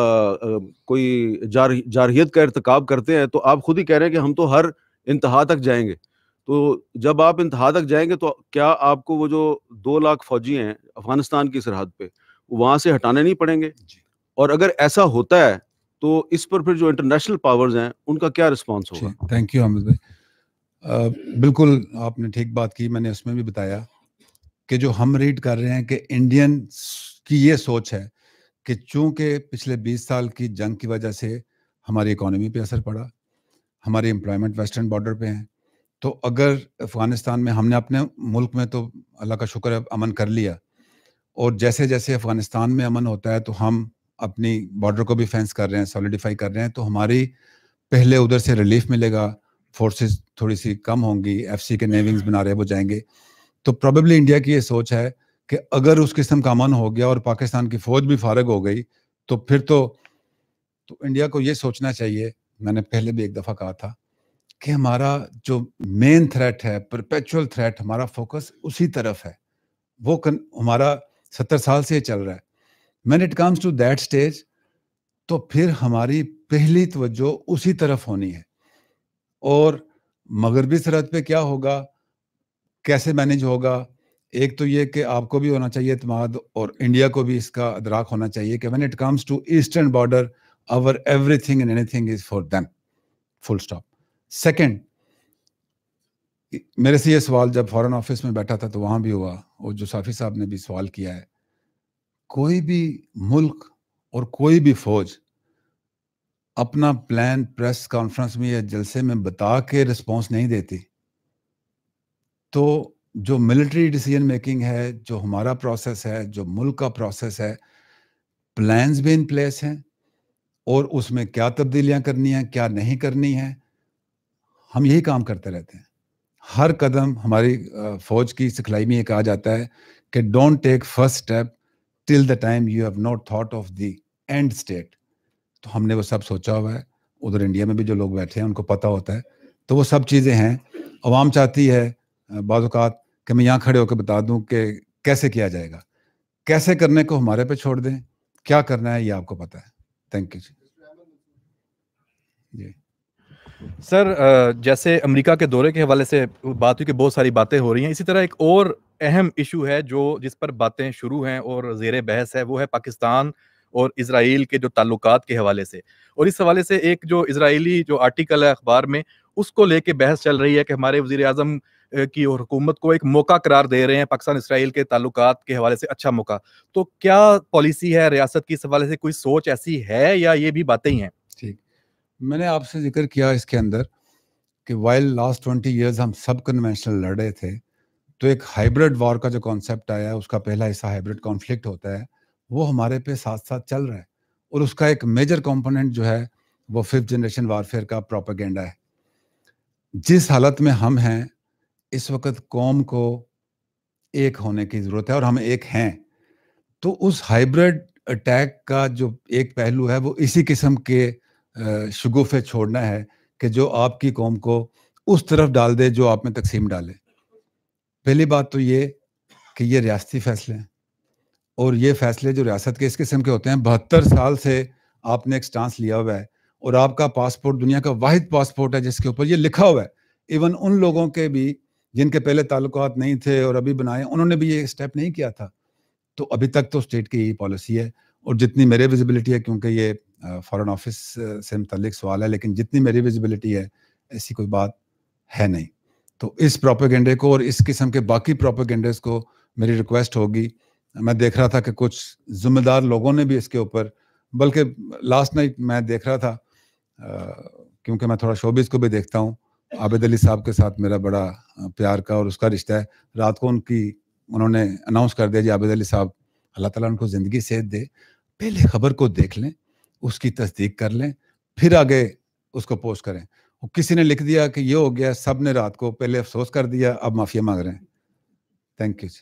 کوئی جارحیت کا ارتکاب کرتے ہیں تو آپ خود ہی کہہ رہے ہیں کہ ہم تو ہر انتہا تک جائیں گے. تو جب آپ انتہا تک جائیں گے تو کیا آپ کو وہ جو 2 لاکھ فوجی ہیں افغانستان کی سرحد پہ وہاں سے ہٹانے نہیں پڑیں گے؟ اور اگر ایسا ہوتا ہے تو اس پر پھر جو انٹرنیشنل پاورز ہیں ان کا کیا رسپانس ہوگا؟ تھینک یو حامد بھائی. بالکل آپ نے ٹھیک بات کی. میں نے اس میں بھی بتایا کہ جو ہم ریڈ کر رہے ہیں کہ انڈین کی یہ سوچ ہے کہ چونکہ پچھلے 20 سال کی جنگ کی وجہ سے ہماری اکانومی پہ اثر پڑا, ہماری امپلائمنٹ ویسٹرن بارڈر پہ ہیں, تو اگر افغانستان میں ہم نے اپنے ملک میں تو اللہ کا شکر ہے امن کر لیا, اور جیسے جیسے افغانستان میں امن ہوتا ہے تو ہم اپنی بارڈر کو بھی فینس کر رہے ہیں, سولیڈیفائی کر رہے ہیں, تو ہماری پہلے ادھر سے ریلیف ملے گا, فورسز تھوڑی سی کم ہوں گی, ایف سی کے نیونگز بنا رہے وہ جائیں گے. تو پروبیبلی انڈیا کی یہ سوچ ہے کہ اگر اس قسم کا امن ہو گیا اور پاکستان کی فوج بھی فارغ ہو گئی تو پھر تو انڈیا کو یہ سوچنا چاہیے, میں نے پہلے بھی ایک دفعہ کہا تھا کہ ہمارا جو مین تھریٹ ہے, پرپیچول تھریٹ, ہمارا فوکس اسی طرف ہے, وہ ہمارا 70 سال سے چل رہا ہے. when it comes to that stage تو پھر ہماری پہلی توجہ اسی طرف ہونی ہے. اور مغربی سرحد پہ کیا ہوگا, کیسے مینج ہوگا, ایک تو یہ کہ آپ کو بھی ہونا چاہیے اعتماد اور انڈیا کو بھی اس کا ادراک ہونا چاہیے کہ when it comes to eastern border our everything and anything is for them, full stop. Second, میرے سے یہ سوال جب فارن آفس میں بیٹھا تھا تو وہاں بھی ہوا, اور جو صافی صاحب نے بھی سوال کیا ہے, کوئی بھی ملک اور کوئی بھی فوج اپنا پلان پریس کانفرنس میں یا جلسے میں بتا کے رسپانس نہیں دیتی. تو جو ملٹری ڈیسیژن میکنگ ہے, جو ہمارا پروسیس ہے, جو ملک کا پروسیس ہے, پلانز بھی ان پلیس ہیں, اور اس میں کیا تبدیلیاں کرنی ہیں کیا نہیں کرنی ہیں, ہم یہی کام کرتے رہتے ہیں. ہر قدم ہماری فوج کی سکھلائی میں یہ کہا جاتا ہے کہ don't take first step till the time you have not thought of the end state. تو ہم نے وہ سب سوچا ہوا ہے, ادھر انڈیا میں بھی جو لوگ بیٹھے ہیں ان کو پتہ ہوتا ہے, تو وہ سب چیزیں ہیں. عوام چاہتی ہے بعض اوقات کہ میں یہاں کھڑے ہو کے بتا دوں کہ کیسے کیا جائے گا, کیسے کرنے کو ہمارے پہ چھوڑ دیں, کیا کرنا ہے یہ آپ کو پتہ ہے. تھینک یو جی. سر جیسے امریکہ کے دورے کے حوالے سے بات ہوئی کہ بہت ساری باتیں ہو رہی ہیں, اسی طرح ایک اور اہم ایشو ہے جس پر باتیں شروع ہیں اور زیر بحث ہے, وہ ہے پاکستان اور اسرائیل کے جو تعلقات کے حوالے سے. اور اس حوالے سے ایک جو اسرائیلی جو آرٹیکل ہے اخبار میں, اس کو لے کے بحث چل رہی ہے کہ ہمارے وزیر اعظم کی اور حکومت کو ایک موقع قرار دے رہے ہیں پاکستان اسرائیل کے تعلقات کے حوالے سے, اچھا موقع. تو کیا پالیسی ہے ریاست کی اس حوالے سے, کوئی سوچ ایسی ہے یا یہ بھی باتیں ہی ہیں؟ ٹھیک, میں نے آپ سے ذکر کیا اس کے اندر کہ وائل لاسٹ 20 ایئرز ہم سب کنونشنل لڑ رہے تھے, تو ایک ہائبرڈ وار کا جو کانسیپٹ آیا, اس کا پہلا حصہ ہائبرڈ کانفلکٹ ہوتا ہے, وہ ہمارے پہ ساتھ ساتھ چل رہا ہے. اور اس کا ایک میجر کمپوننٹ جو ہے وہ 5th جنریشن وارفیئر کا پروپیگنڈا ہے. جس حالت میں ہم ہیں اس وقت, قوم کو ایک ہونے کی ضرورت ہے اور ہم ایک ہیں. تو اس ہائبرڈ اٹیک کا جو ایک پہلو ہے وہ اسی قسم کے شگوفے چھوڑنا ہے کہ جو آپ کی قوم کو اس طرف ڈال دے جو آپ میں تقسیم ڈالے. پہلی بات تو یہ کہ یہ ریاستی فیصلے ہیں, اور یہ فیصلے جو ریاست کے اس قسم کے ہوتے ہیں, 72 سال سے آپ نے ایک سٹانس لیا ہوا ہے, اور آپ کا پاسپورٹ دنیا کا واحد پاسپورٹ ہے جس کے اوپر یہ لکھا ہوا ہے. ایون ان لوگوں کے بھی جن کے پہلے تعلقات نہیں تھے اور ابھی بنائے, انہوں نے بھی یہ اسٹیپ نہیں کیا تھا. تو ابھی تک تو اسٹیٹ کی یہی پالیسی ہے, اور جتنی میرے ویزیبلٹی ہے, کیونکہ یہ فارن آفس سے متعلق سوال ہے، لیکن جتنی میری ویزیبلٹی ہے ایسی کوئی بات ہے نہیں. تو اس پروپیگنڈے کو اور اس قسم کے باقی پروپیگنڈیز کو میری ریکویسٹ ہوگی. میں دیکھ رہا تھا کہ کچھ ذمہ دار لوگوں نے بھی اس کے اوپر، بلکہ لاسٹ نائٹ میں دیکھ رہا تھا، کیونکہ میں تھوڑا شوبز کو بھی دیکھتا ہوں، عابد علی صاحب کے ساتھ میرا بڑا پیار کا اور اس کا رشتہ ہے. رات کو انہوں نے اناؤنس کر دیا جی عابد علی صاحب اللہ تعالیٰ ان کو زندگی صحت دے، پہلے خبر کو دیکھ لیں، اس کی تصدیق کر لیں، پھر آگے اس کو پوسٹ کریں. کسی نے لکھ دیا کہ یہ ہو گیا، سب نے رات کو پہلے افسوس کر دیا، اب معافیا مانگ رہے ہیں. Thank you.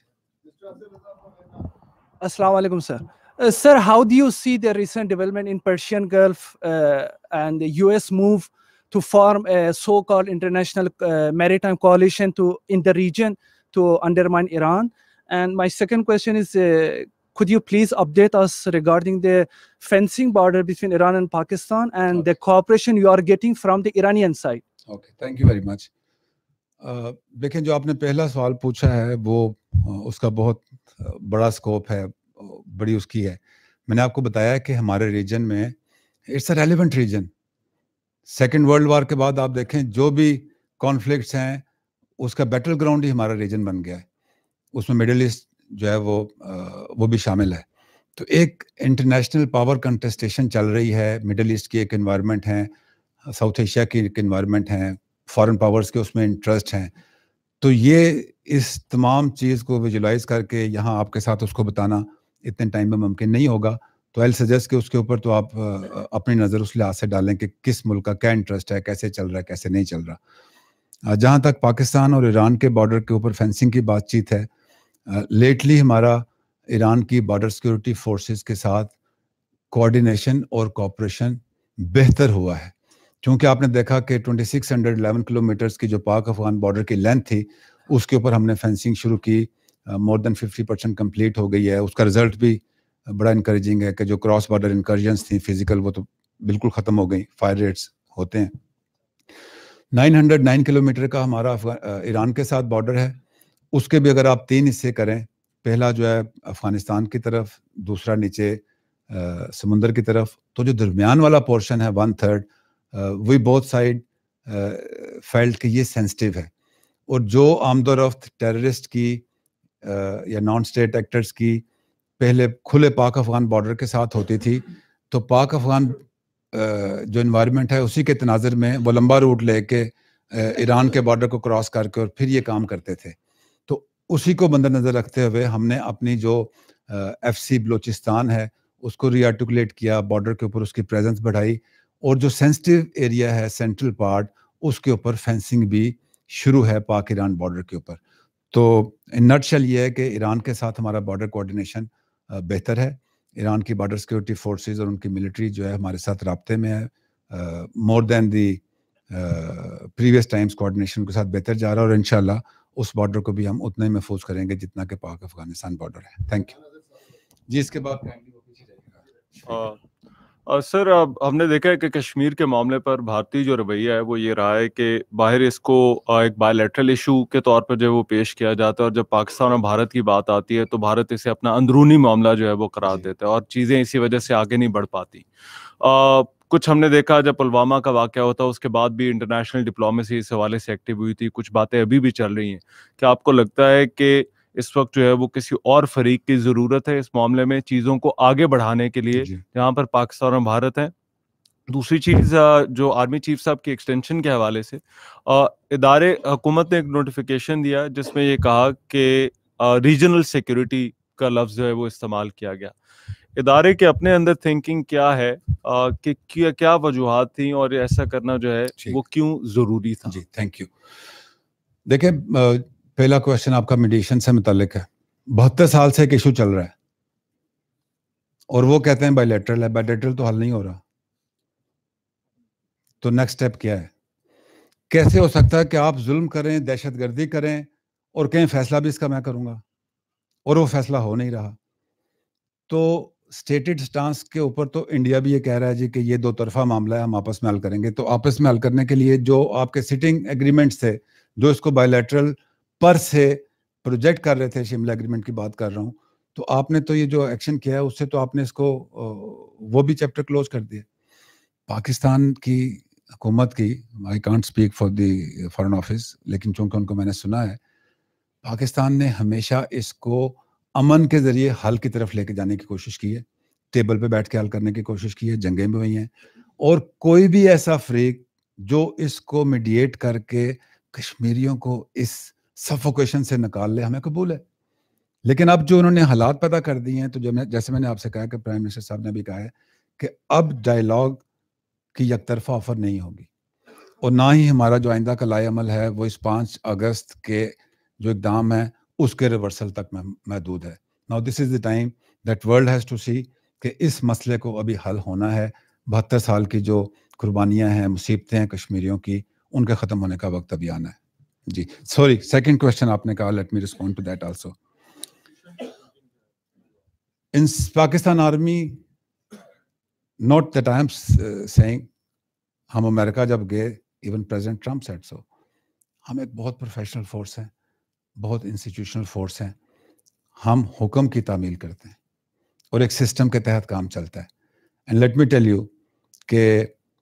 السلام علیکم سر. Sir, how do you see the recent development in Persian Gulf and the US move to form a so-called international maritime coalition in the region to undermine Iran? And my second question is, could you please update us regarding the fencing border between Iran and Pakistan and the cooperation you are getting from the Iranian side? Okay, thank you very much. دیکھیں جو آپ نے پہلا سوال پوچھا ہے وہ اس کا بہت بڑا سکوپ ہے، بڑی اس کی ہے. میں نے آپ کو بتایا کہ ہمارے ریجن میں it's a relevant region. Second world war کے بعد آپ دیکھیں جو بھی کانفلکٹس ہیں اس کا بیٹل گراؤنڈ ہی ہمارا ریجن بن گیا ہے. اس میں مڈل ایسٹ جو ہے وہ بھی شامل ہے. تو ایک انٹرنیشنل پاور کنٹسٹیشن چل رہی ہے. مڈل ایسٹ کی ایک انوائرمنٹ ہے، ساؤتھ ایشیا کی ایک انوائرمنٹ ہے، فارن پاورز کے اس میں انٹرسٹ ہیں. تو یہ اس تمام چیز کو ویژولائز کر کے یہاں آپ کے ساتھ اس کو بتانا اتنے ٹائم میں ممکن نہیں ہوگا. تو آئی سجیسٹ کہ اس کے اوپر تو آپ اپنی نظر اس لحاظ سے ڈالیں کہ کس ملک کا کیا انٹرسٹ ہے، کیسے چل رہا ہے، کیسے نہیں چل رہا. جہاں تک پاکستان اور ایران کے بارڈر کے اوپر فینسنگ کی بات چیت ہے، لیٹلی ہمارا ایران کی بارڈر سیکورٹی فورسز کے ساتھ کوآرڈینیشن اور کوآپریشن بہتر ہوا ہے. چونکہ آپ نے دیکھا کہ 2611 کلومیٹرز کی جو پاک افغان بارڈر کی لینتھ تھی اس کے اوپر ہم نے فینسنگ شروع کی، مور دین 50% کمپلیٹ ہو گئی ہے. اس کا رزلٹ بھی بڑا انکریجنگ ہے کہ جو کراس بارڈر انکرجنس تھیں فزیکل وہ تو بالکل ختم ہو گئی. فائر ریٹس ہوتے ہیں. 909 کلومیٹر کا ہمارا ایران کے ساتھ بارڈر ہے. اس کے بھی اگر آپ 3 حصے کریں، پہلا جو ہے افغانستان کی طرف، دوسرا نیچے سمندر کی طرف، تو جو درمیان والا پورشن ہے 1/3 وی بوتھ سائڈ فیلڈ کہ یہ سینسٹیو ہے. اور جو آمد و رفت ٹیررسٹ کی یا نان اسٹیٹ ایکٹرز کی پہلے کھلے پاک افغان بارڈر کے ساتھ ہوتی تھی، تو پاک افغان جو انوائرمنٹ ہے اسی کے تناظر میں وہ لمبا روٹ لے کے ایران کے بارڈر کو کراس کر کے اور پھر یہ کام کرتے تھے. تو اسی کو مد نظر رکھتے ہوئے ہم نے اپنی جو ایف سی بلوچستان ہے اس کو ری آرٹیکولیٹ کیا، بارڈر کے اوپر اس کی پریزنس بڑھائی، اور جو سینسٹیو ایریا ہے سینٹرل پارٹ اس کے اوپر فینسنگ بھی شروع ہے پاک ایران بارڈر کے اوپر. تو ان نٹ شل یہ ہے کہ ایران کے ساتھ ہمارا بارڈر کوآرڈینیشن بہتر ہے. ایران کی بارڈر سیکورٹی فورسز اور ان کی ملٹری جو ہے ہمارے ساتھ رابطے میں ہے. More than the previous times coordination کے ساتھ بہتر جا رہا ہے، اور انشاءاللہ اس بارڈر کو بھی ہم اتنا ہی محفوظ کریں گے جتنا کہ پاک افغانستان بارڈر ہے. Thank you ji. اس کے بعد سر ہم نے دیکھا ہے کہ کشمیر کے معاملے پر بھارتی جو رویہ ہے وہ یہ رہا ہے کہ باہر اس کو ایک بائی لیٹرل ایشو کے طور پر جو ہے وہ پیش کیا جاتا ہے، اور جب پاکستان اور بھارت کی بات آتی ہے تو بھارت اسے اپنا اندرونی معاملہ جو ہے وہ قرار دیتا ہے، اور چیزیں اسی وجہ سے آگے نہیں بڑھ پاتی. کچھ ہم نے دیکھا جب پلوامہ کا واقعہ ہوتا اس کے بعد بھی انٹرنیشنل ڈپلومیسی اس حوالے سے ایکٹیو ہوئی تھی. کچھ باتیں ابھی بھی چل رہی ہیں. کیا آپ کو لگتا ہے کہ اس وقت جو ہے وہ کسی اور فریق کی ضرورت ہے اس معاملے میں چیزوں کو آگے بڑھانے کے لیے جہاں پر پاکستان اور بھارت ہیں؟ دوسری چیز جو آرمی چیف صاحب کی ایکسٹینشن کے حوالے سے ادارے حکومت نے ایک نوٹیفیکیشن دیا جس میں یہ کہا کہ ریجنل سیکیورٹی کا لفظ جو ہے وہ استعمال کیا گیا. ادارے کے اپنے اندر تھنکنگ کیا ہے کہ کیا وجوہات تھیں اور ایسا کرنا جو ہے وہ کیوں ضروری تھا؟ جی تھینک یو. دیکھیں پہلا کویشچن آپ کا میڈیشن سے متعلق ہے. 72 سال سے ایک ایشو چل رہا ہے اور وہ کہتے ہیں بائی لیٹرل ہے. بائی لیٹرل تو حل نہیں ہو رہا. تو نیکسٹ اسٹیپ کیا ہے؟ کیسے ہو سکتا ہے کہ آپ ظلم کریں، دہشت گردی کریں اور کہیں فیصلہ بھی اس کا میں کروں گا، اور وہ فیصلہ ہو نہیں رہا؟ تو اسٹیٹڈ سٹانس کے اوپر تو انڈیا بھی یہ کہہ رہا ہے جی کہ یہ دو طرفہ معاملہ ہے، ہم آپس میں حل کریں گے. تو آپس میں حل کرنے کے لیے جو آپ کے سٹنگ ایگریمنٹس تھے جو اس کو بائی لیٹرل پر سے پروجیکٹ کر رہے تھے، شملہ ایگریمنٹ کی بات کر رہا ہوں، تو آپ نے تو یہ جو ایکشن کیا ہے اس سے تو آپ نے اس کو وہ بھی چیپٹر کلوز کر دیا. پاکستان کی حکومت کی, I can't speak for the foreign office, لیکن چونکہ ان کو میں نے سنا ہے, پاکستان نے ہمیشہ اس کو امن کے ذریعے حل کی طرف لے کے جانے کی کوشش کی ہے, ٹیبل پہ بیٹھ کے حل کرنے کی کوشش کی ہے, جنگیں بھی ہوئی ہیں, اور کوئی بھی ایسا فریق جو اس کو میڈیٹ کر کے کشمیریوں کو اس سفوکیشن سے نکال لے, ہمیں قبول ہے. لیکن اب جو انہوں نے حالات پیدا کر دی ہیں, تو جیسے میں نے آپ سے کہا کہ پرائم منسٹر صاحب نے بھی کہا ہے کہ اب ڈائیلاگ کی یک طرفہ آفر نہیں ہوگی, اور نہ ہی ہمارا جو آئندہ کا لائے عمل ہے وہ اس 5 اگست کے جو اقدام ہے اس کے ریورسل تک محدود ہے. Now this is the time that world has to see کہ اس مسئلے کو ابھی حل ہونا ہے. 72 سال کی جو قربانیاں ہیں, مصیبتیں ہیں کشمیریوں کی, ان کے ختم ہونے کا وقت ابھی آنا ہے. جی سوری, سیکنڈ کوشچن آپ نے کہا, let me respond to that also. In Pakistan army, not that I am saying, ہم امریکہ جب گئے, even president Trump said so, ہم ایک بہت پروفیشنل فورس ہیں, بہت انسٹیٹیوشنل فورس ہیں, ہم حکم کی تعمیل کرتے ہیں اور ایک سسٹم کے تحت کام چلتا ہے. And let me tell you کہ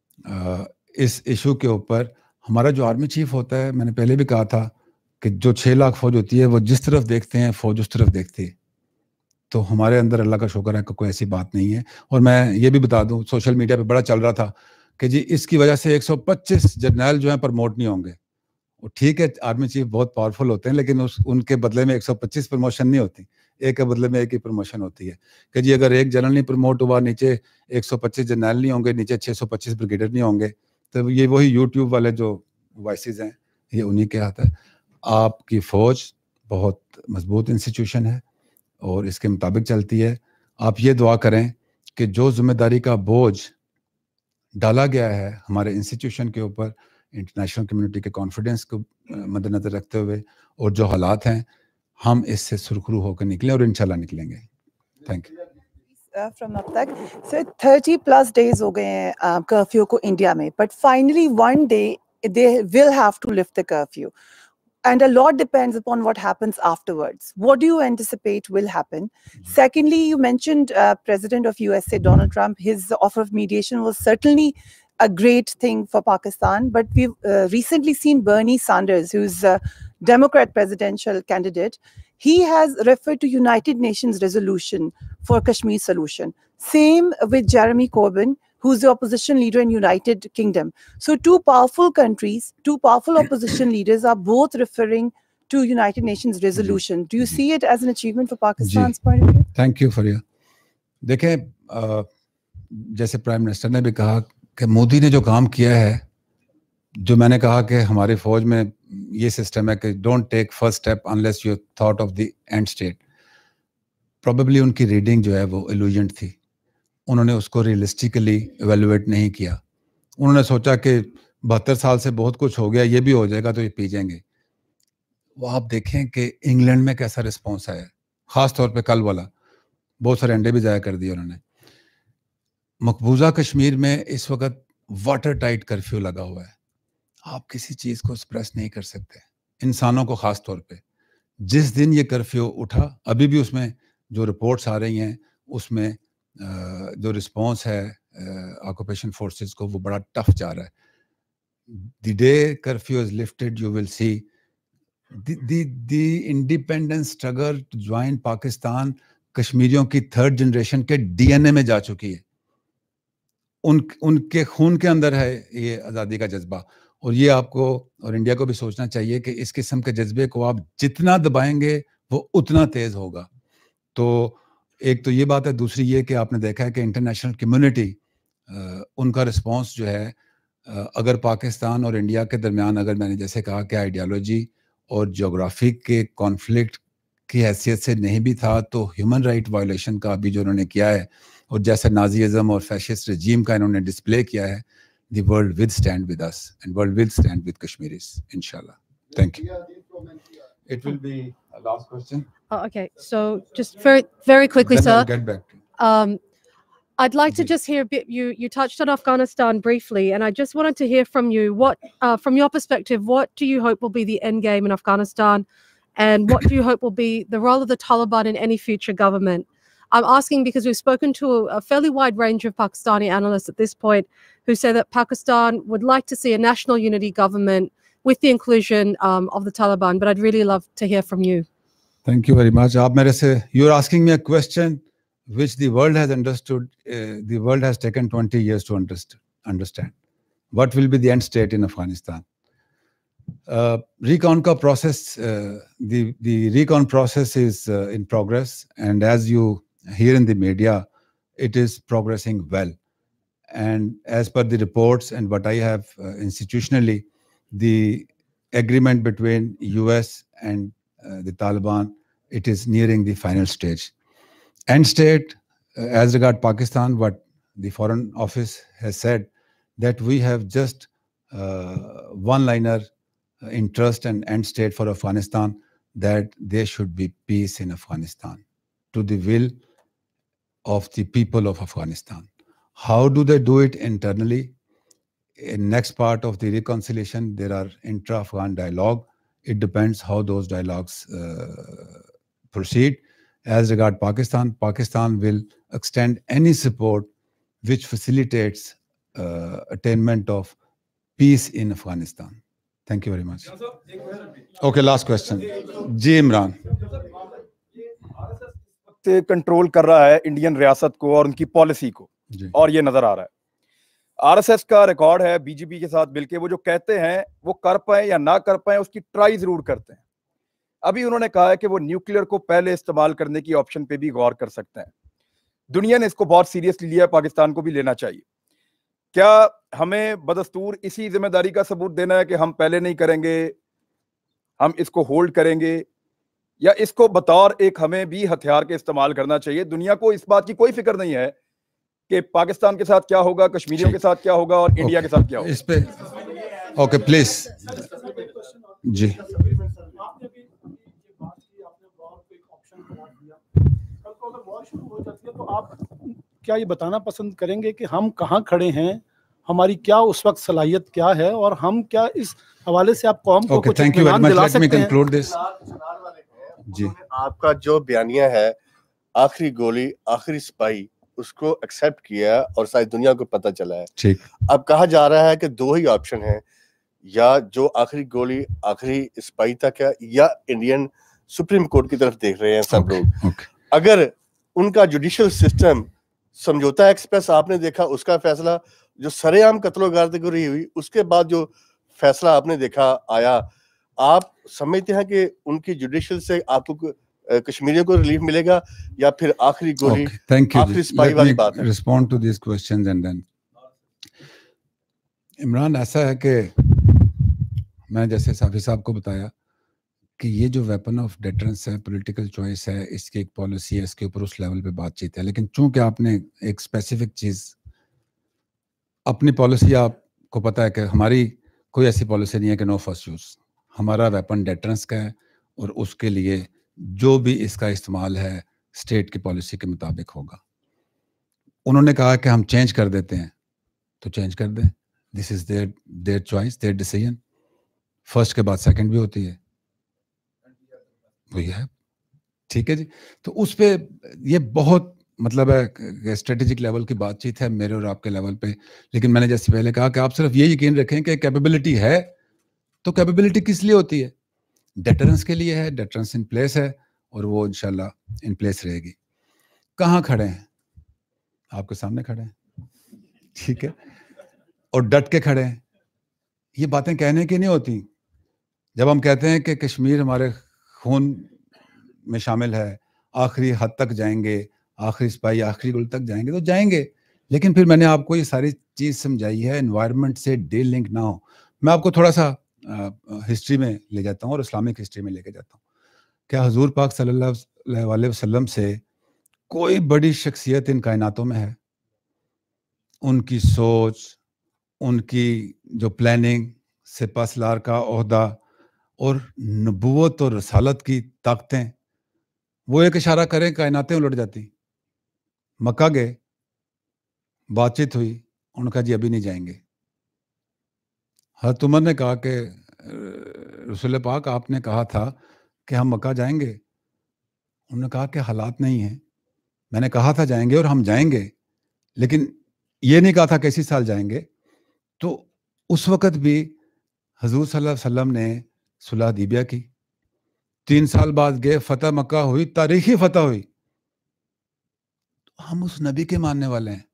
اس ایشو کے اوپر ہمارا جو آرمی چیف ہوتا ہے, میں نے پہلے بھی کہا تھا کہ جو 6 لاکھ فوج ہوتی ہے وہ جس طرف دیکھتے ہیں فوج اس طرف دیکھتی ہے. تو ہمارے اندر اللہ کا شکر ہے کہ کوئی ایسی بات نہیں ہے. اور میں یہ بھی بتا دوں, سوشل میڈیا پہ بڑا چل رہا تھا کہ جی اس کی وجہ سے 125 جرنیل جو ہیں پروموٹ نہیں ہوں گے. وہ ٹھیک ہے, آرمی چیف بہت پاورفل ہوتے ہیں, لیکن ان کے بدلے میں 125 پروموشن نہیں ہوتی, ایک کے بدلے میں ایک ہی پروموشن ہوتی ہے. کہ جی اگر ایک جنرل نہیں پروموٹ ہوا, نیچے 125 جرنیل نہیں ہوں گے, نیچے 625 بریگیڈیئر نہیں ہوں گے, تو یہ وہی یوٹیوب والے جو وائسز ہیں یہ انہی کے ہاتھ ہے. آپ کی فوج بہت مضبوط انسٹیٹیوشن ہے اور اس کے مطابق چلتی ہے. آپ یہ دعا کریں کہ جو ذمہ داری کا بوجھ ڈالا گیا ہے ہمارے انسٹیٹیوشن کے اوپر, انٹرنیشنل کمیونٹی کے کانفیڈنس کو مد نظر رکھتے ہوئے, اور جو حالات ہیں, ہم اس سے سرخرو ہو کر نکلیں, اور انشاءاللہ نکلیں گے. Thank you. From up tak. So 30+ days ho gaye hain curfew ko India mein, but finally one day they will have to lift the curfew. And a lot depends upon what happens afterwards. What do you anticipate will happen? Secondly, you mentioned President of USA, Donald Trump. His offer of mediation was certainly a great thing for Pakistan. But we've recently seen Bernie Sanders, who's a Democrat presidential candidate. He has referred to United Nations resolution for Kashmir solution. Same with Jeremy Corbyn, who's the opposition leader in United Kingdom. So 2 powerful countries, 2 powerful opposition leaders are both referring to United Nations resolution. Do you see it as an achievement for Pakistan's point of view? Thank you for your. دیکھیں, جیسے پرائم منسٹر نے بھی کہا کہ مودی نے جو کام کیا ہے, جو میں نے کہا کہ ہماری فوج میں یہ سسٹم ہے کہ don't take first step unless you thought of the end state. Probably ان کی ریڈنگ جو ہے وہ ایلوژنٹ تھی, انہوں نے اس کو ریئلسٹیکلی ایویلویٹ نہیں کیا. انہوں نے سوچا کہ 72 سال سے بہت کچھ ہو گیا, یہ بھی ہو جائے گا تو یہ پی جائیں گے. وہ آپ دیکھیں کہ انگلینڈ میں کیسا رسپانس آیا, خاص طور پہ کل والا, بہت سارے انڈے بھی ضائع کر دیے انہوں نے. مقبوضہ کشمیر میں اس وقت واٹر ٹائٹ کرفیو لگا ہوا ہے, آپ کسی چیز کو سپریس نہیں کر سکتے, انسانوں کو خاص طور پہ. جس دن یہ کرفیو اٹھا, ابھی بھی اس میں جو رپورٹس آ رہی ہیں اس میں جو رسپانس ہے آکوپیشن فورسز کو وہ بڑا ٹف جا رہا ہے. The day curfew is lifted you will see the independence struggle to join Pakistan کشمیریوں کی 3rd جنریشن کے ڈی این اے میں جا چکی ہے. ان کے خون کے اندر ہے یہ آزادی کا جذبہ, اور یہ آپ کو اور انڈیا کو بھی سوچنا چاہیے کہ اس قسم کے جذبے کو آپ جتنا دبائیں گے وہ اتنا تیز ہوگا. تو ایک تو یہ بات ہے. دوسری یہ کہ آپ نے دیکھا ہے کہ انٹرنیشنل کمیونٹی ان کا رسپانس جو ہے, اگر پاکستان اور انڈیا کے درمیان, اگر میں نے جیسے کہا کہ آئیڈیالوجی اور جغرافی کے کانفلکٹ کی حیثیت سے نہیں بھی تھا, تو ہیومن رائٹ وائلیشن کا بھی جو انہوں نے کیا ہے, اور جیسے نازیزم اور فیشسٹ رجیم کا انہوں نے ڈسپلے کیا ہے, the world will stand with us and world will stand with Kashmiris انشاءاللہ. Thank you. It will be a last question. Oh, okay. So just very quickly, Then sir. I'll get back to you. I'd like to just hear a bit. You touched on Afghanistan briefly, and I just wanted to hear from you what, from your perspective, what do you hope will be the end game in Afghanistan, And what do you hope will be the role of the Taliban in any future government? I'm asking because we've spoken to a fairly wide range of Pakistani analysts at this point who say that Pakistan would like to see a national unity government with the inclusion of the Taliban. But I'd really love to hear from you. Thank you very much. You're asking me a question which the world has understood. The world has taken 20 years to understand. What will be the end state in Afghanistan? Recon ka process, the recon process is in progress, and as you hear in the media, it is progressing well. And as per the reports and what I have institutionally, the agreement between US and the Taliban, it is nearing the final stage. End state, as regard Pakistan, what the Foreign Office has said, that we have just one-liner interest and end state for Afghanistan, that there should be peace in Afghanistan to the will of the people of Afghanistan. How do they do it internally? In next part of the reconciliation, there are intra-Afghan dialogue. It depends how those dialogues proceed. As regard Pakistan, Pakistan will extend any support which facilitates attainment of peace in Afghanistan. Thank you very much. Okay, last question. Ji Imran. से कंट्रोल कर रहा है इंडियन रियासत को और उनकी पॉलिसी को, और ये नजर आ रहा है। आरएसएस का रिकॉर्ड है बीजेपी के साथ मिलके, वो जो कहते हैं वो कर पाए या ना कर पाए उसकी ट्राई जरूर करते हैं। अभी उन्होंने कहा है कि वो न्यूक्लियर को पहले इस्तेमाल करने की ऑप्शन पे भी गौर कर सकते हैं। दुनिया ने इसको बहुत सीरियसली लिया, पाकिस्तान को भी लेना चाहिए। क्या हमें बदस्तूर इसी जिम्मेदारी का सबूत देना है कि हम पहले नहीं करेंगे, हम इसको होल्ड करेंगे, या इसको बतौर एक हमें भी हथियार के इस्तेमाल करना चाहिए? दुनिया को इस बात की कोई फिक्र नहीं है कि पाकिस्तान के साथ क्या होगा, कश्मीरियों के साथ क्या होगा और इंडिया के साथ क्या होगा। इस पे ओके प्लीज जी। तो आप क्या ये बताना पसंद करेंगे कि हम कहाँ खड़े हैं, हमारी क्या उस वक्त सलाहियत क्या है, और हम क्या इस हवाले से आप कौम को कुछ इत्मीनान दिला सकते हैं? जी, आपका जो बयानिया है, आखिरी गोली आखिरी सिपाही, उसको एक्सेप्ट किया और सारी दुनिया को पता चला है। ठीक। अब कहा जा रहा है कि दो ही ऑप्शन हैं, या जो आखिरी गोली आखिरी सिपाही तक है, या इंडियन सुप्रीम कोर्ट की तरफ देख रहे हैं सब लोग। अगर उनका जुडिशियल सिस्टम समझौता एक्सप्रेस आपने देखा, उसका फैसला जो सरेआम कत्लो-गारत हुई, उसके बाद जो फैसला आपने देखा आया, आप समझते हैं कि उनकी जुडिशियल से आपको कश्मीरियों को रिलीफ मिलेगा, या फिर आखिरी गोली आखिरी सिपाही वाली बात है? Respond to this questions and then Imran, ऐसा है कि मैं जैसे साफी साहब को बताया कि ये जो वेपन ऑफ डेटरेंस है, पॉलिटिकल चॉइस है, इसकी एक पॉलिसी है, इसके ऊपर उस लेवल पे बातचीत है। लेकिन चूंकि आपने एक स्पेसिफिक चीज अपनी पॉलिसी, आपको पता है कि हमारी कोई ऐसी पॉलिसी नहीं है कि नो फर्स्ट यूज। हमारा वेपन डेटरेंस का है, और उसके लिए जो भी इसका इस्तेमाल है स्टेट की पॉलिसी के मुताबिक होगा। उन्होंने कहा कि हम चेंज कर देते हैं, तो चेंज कर दें। This is their choice, their decision. First के बाद सेकंड भी होती है, वही है। ठीक है जी। तो उस पे ये बहुत मतलब है स्ट्रेटेजिक लेवल की बातचीत है मेरे और आपके लेवल पे। लेकिन मैंने जैसे पहले कहा कि आप सिर्फ ये यकीन रखें कि कैपेबिलिटी है, तो कैपेबिलिटी किस लिए होती है? डेटरेंस के लिए है। डेटरेंस इन प्लेस है, और वो इंशाल्लाह इन प्लेस रहेगी। कहाँ खड़े हैं? आपके सामने खड़े हैं, ठीक है, और डट के खड़े हैं। ये बातें कहने की नहीं होती। जब हम कहते हैं कि कश्मीर हमारे खून में शामिल है, आखिरी हद तक जाएंगे, आखिरी सिपाही आखिरी गोल तक जाएंगे, तो जाएंगे। लेकिन फिर मैंने आपको ये सारी चीज समझाई है, एनवायरनमेंट से डे लिंक ना हो। मैं आपको थोड़ा सा हिस्ट्री में ले जाता हूँ, और इस्लामिक हिस्ट्री में लेके जाता हूँ। क्या हुजूर पाक सल्लल्लाहु अलैहि वसल्लम से कोई बड़ी शख्सियत इन कायनातों में है? उनकी सोच, उनकी जो प्लानिंग, सिपहसालार का ओहदा, और नबूवत और रसालत की ताकतें, वो एक इशारा करें कायनातें उलट जाती। मक्का गए, बातचीत हुई, उनका जी अभी नहीं जाएंगे। हज़रत उमर ने कहा कि रसूल पाक आपने कहा था کہ ہم مکہ جائیں گے؟ انہوں نے کہا کہ حالات نہیں ہیں. میں نے کہا تھا جائیں گے اور ہم جائیں گے، لیکن یہ نہیں کہا تھا کہ اسی سال جائیں گے. تو اس وقت بھی حضور صلی اللہ علیہ وسلم نے صلح حدیبیہ کی، 3 سال بعد گئے، فتح مکہ ہوئی، تاریخی فتح ہوئی. ہم اس نبی کے ماننے والے ہیں.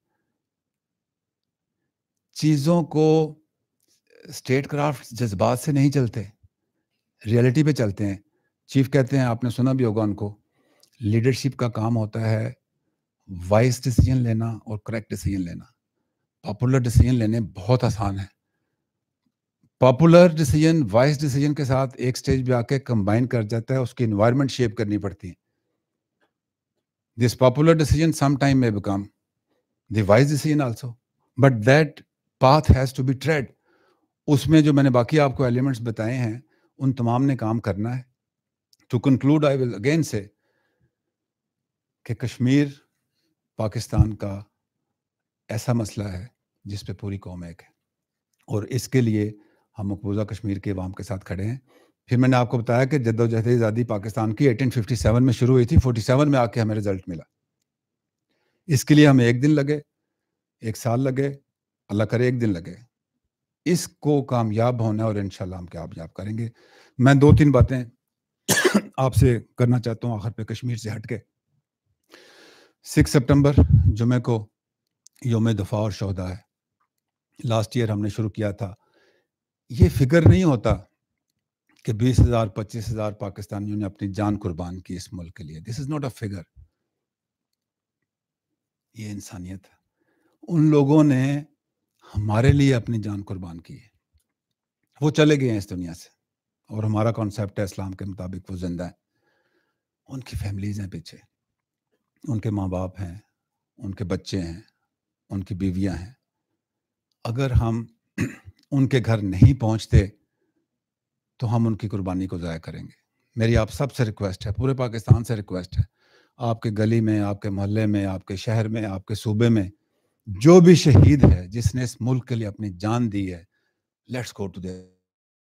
چیزوں کو اسٹیٹ کرافٹ جذبات سے نہیں چلتے، ریئلٹی پہ چلتے ہیں. چیف کہتے ہیں، آپ نے سنا بھی ہوگا ان کو، لیڈرشپ کا کام ہوتا ہے وائز ڈیسیجن لینا اور کریکٹ ڈیسیجن لینا. پاپولر ڈیسیجن لینے بہت آسان ہے. پاپولر ڈیسیجن وائز ڈیسیجن کے ساتھ ایک سٹیج پہ آ کے کمبائن کر جاتا ہے، اس کی انوائرمنٹ شیپ کرنی پڑتی ہے. This popular decision some time may become the wise decision also, but that path has to be tread. اس میں جو میں نے باقی آپ کو ایلیمنٹس بتائے ہیں ان تمام نے کام کرنا ہے. To conclude, I will again say کہ کشمیر پاکستان کا ایسا مسئلہ ہے جس پہ پوری قوم ایک ہے، اور اس کے لیے ہم مقبوضہ کشمیر کے عوام کے ساتھ کھڑے ہیں. پھر میں نے آپ کو بتایا کہ جدوجہد آزادی پاکستان کی 1857 میں شروع ہوئی تھی، 47 میں آ کے ہمیں رزلٹ ملا. اس کے لیے ہمیں 1 دن لگے، 1 سال لگے، اللہ کرے 1 دن لگے. اس کو کامیاب ہونا اور انشاءاللہ ہم کامیاب کریں گے. میں 2-3 باتیں آپ سے کرنا چاہتا ہوں آخر پہ کشمیر سے ہٹ کے. 6 سپٹمبر جمعہ کو یوم دفاع اور شہداء ہے. لاسٹ ایئر ہم نے شروع کیا تھا. یہ فگر نہیں ہوتا کہ 20,000 25,000 پاکستانیوں نے اپنی جان قربان کی اس ملک کے لیے. This is not a figure. یہ انسانیت ہے. ان لوگوں نے ہمارے لیے اپنی جان قربان کی ہے. وہ چلے گئے ہیں اس دنیا سے، اور ہمارا کانسیپٹ ہے اسلام کے مطابق وہ زندہ ہیں. ان کی فیملیز ہیں پیچھے، ان کے ماں باپ ہیں، ان کے بچے ہیں، ان کی بیویاں ہیں. اگر ہم ان کے گھر نہیں پہنچتے تو ہم ان کی قربانی کو ضائع کریں گے. میری آپ سب سے ریکویسٹ ہے، پورے پاکستان سے ریکویسٹ ہے، آپ کے گلی میں، آپ کے محلے میں، آپ کے شہر میں، آپ کے صوبے میں جو بھی شہید ہے، جس نے اس ملک کے لیے اپنی جان دی ہے، لیٹس گو ٹو دیئر.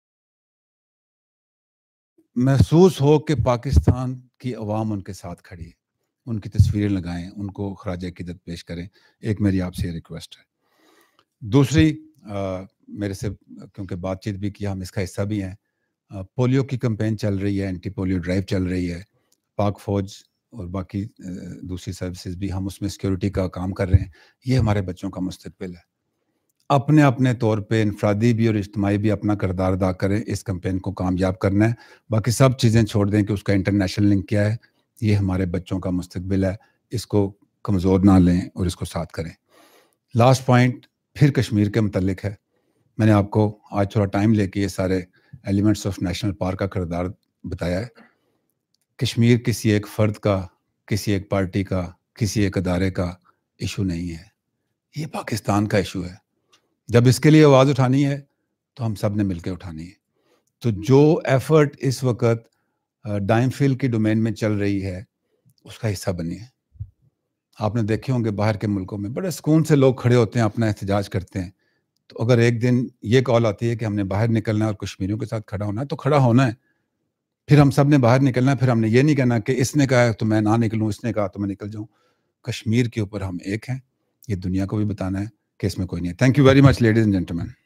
محسوس ہو کہ پاکستان کی عوام ان کے ساتھ کھڑی ہے، ان کی تصویریں لگائیں، ان کو خراج عقیدت پیش کریں. ایک میری آپ سے ریکویسٹ ہے. دوسری، میرے سے کیونکہ بات چیت بھی کیا، ہم اس کا حصہ بھی ہیں. پولیو کی کمپین چل رہی ہے، اینٹی پولیو ڈرائیو چل رہی ہے. پاک فوج اور باقی دوسری سروسز بھی، ہم اس میں سیکیورٹی کا کام کر رہے ہیں. یہ ہمارے بچوں کا مستقبل ہے. اپنے اپنے طور پہ انفرادی بھی اور اجتماعی بھی اپنا کردار ادا کریں. اس کمپین کو کامیاب کرنا ہے. باقی سب چیزیں چھوڑ دیں کہ اس کا انٹرنیشنل لنک کیا ہے. یہ ہمارے بچوں کا مستقبل ہے. اس کو کمزور نہ لیں اور اس کو ساتھ کریں. لاسٹ پوائنٹ پھر کشمیر کے متعلق ہے. میں نے آپ کو آج تھوڑا ٹائم لے کے یہ سارے ایلیمنٹس آف نیشنل پارک کا کردار بتایا ہے. کشمیر کسی ایک فرد کا، کسی ایک پارٹی کا، کسی ایک ادارے کا ایشو نہیں ہے. یہ پاکستان کا ایشو ہے. جب اس کے لیے آواز اٹھانی ہے تو ہم سب نے مل کے اٹھانی ہے. تو جو ایفرٹ اس وقت ڈائم فیل کی ڈومین میں چل رہی ہے اس کا حصہ بنی ہے. آپ نے دیکھے ہوں گے باہر کے ملکوں میں بڑے سکون سے لوگ کھڑے ہوتے ہیں، اپنا احتجاج کرتے ہیں. تو اگر ایک دن یہ کال آتی ہے کہ ہم نے باہر نکلنا ہے اور کشمیریوں کے ساتھ کھڑا ہونا ہے تو کھڑا ہونا ہے. پھر ہم سب نے باہر نکلنا ہے. پھر ہم نے یہ نہیں کہنا کہ اس نے کہا تو میں نہ نکلوں، اس نے کہا تو میں نکل جاؤں. کشمیر کے اوپر ہم ایک ہیں. یہ دنیا کو بھی بتانا ہے کہ اس میں کوئی نہیں ہے. Thank you very much ladies and gentleman.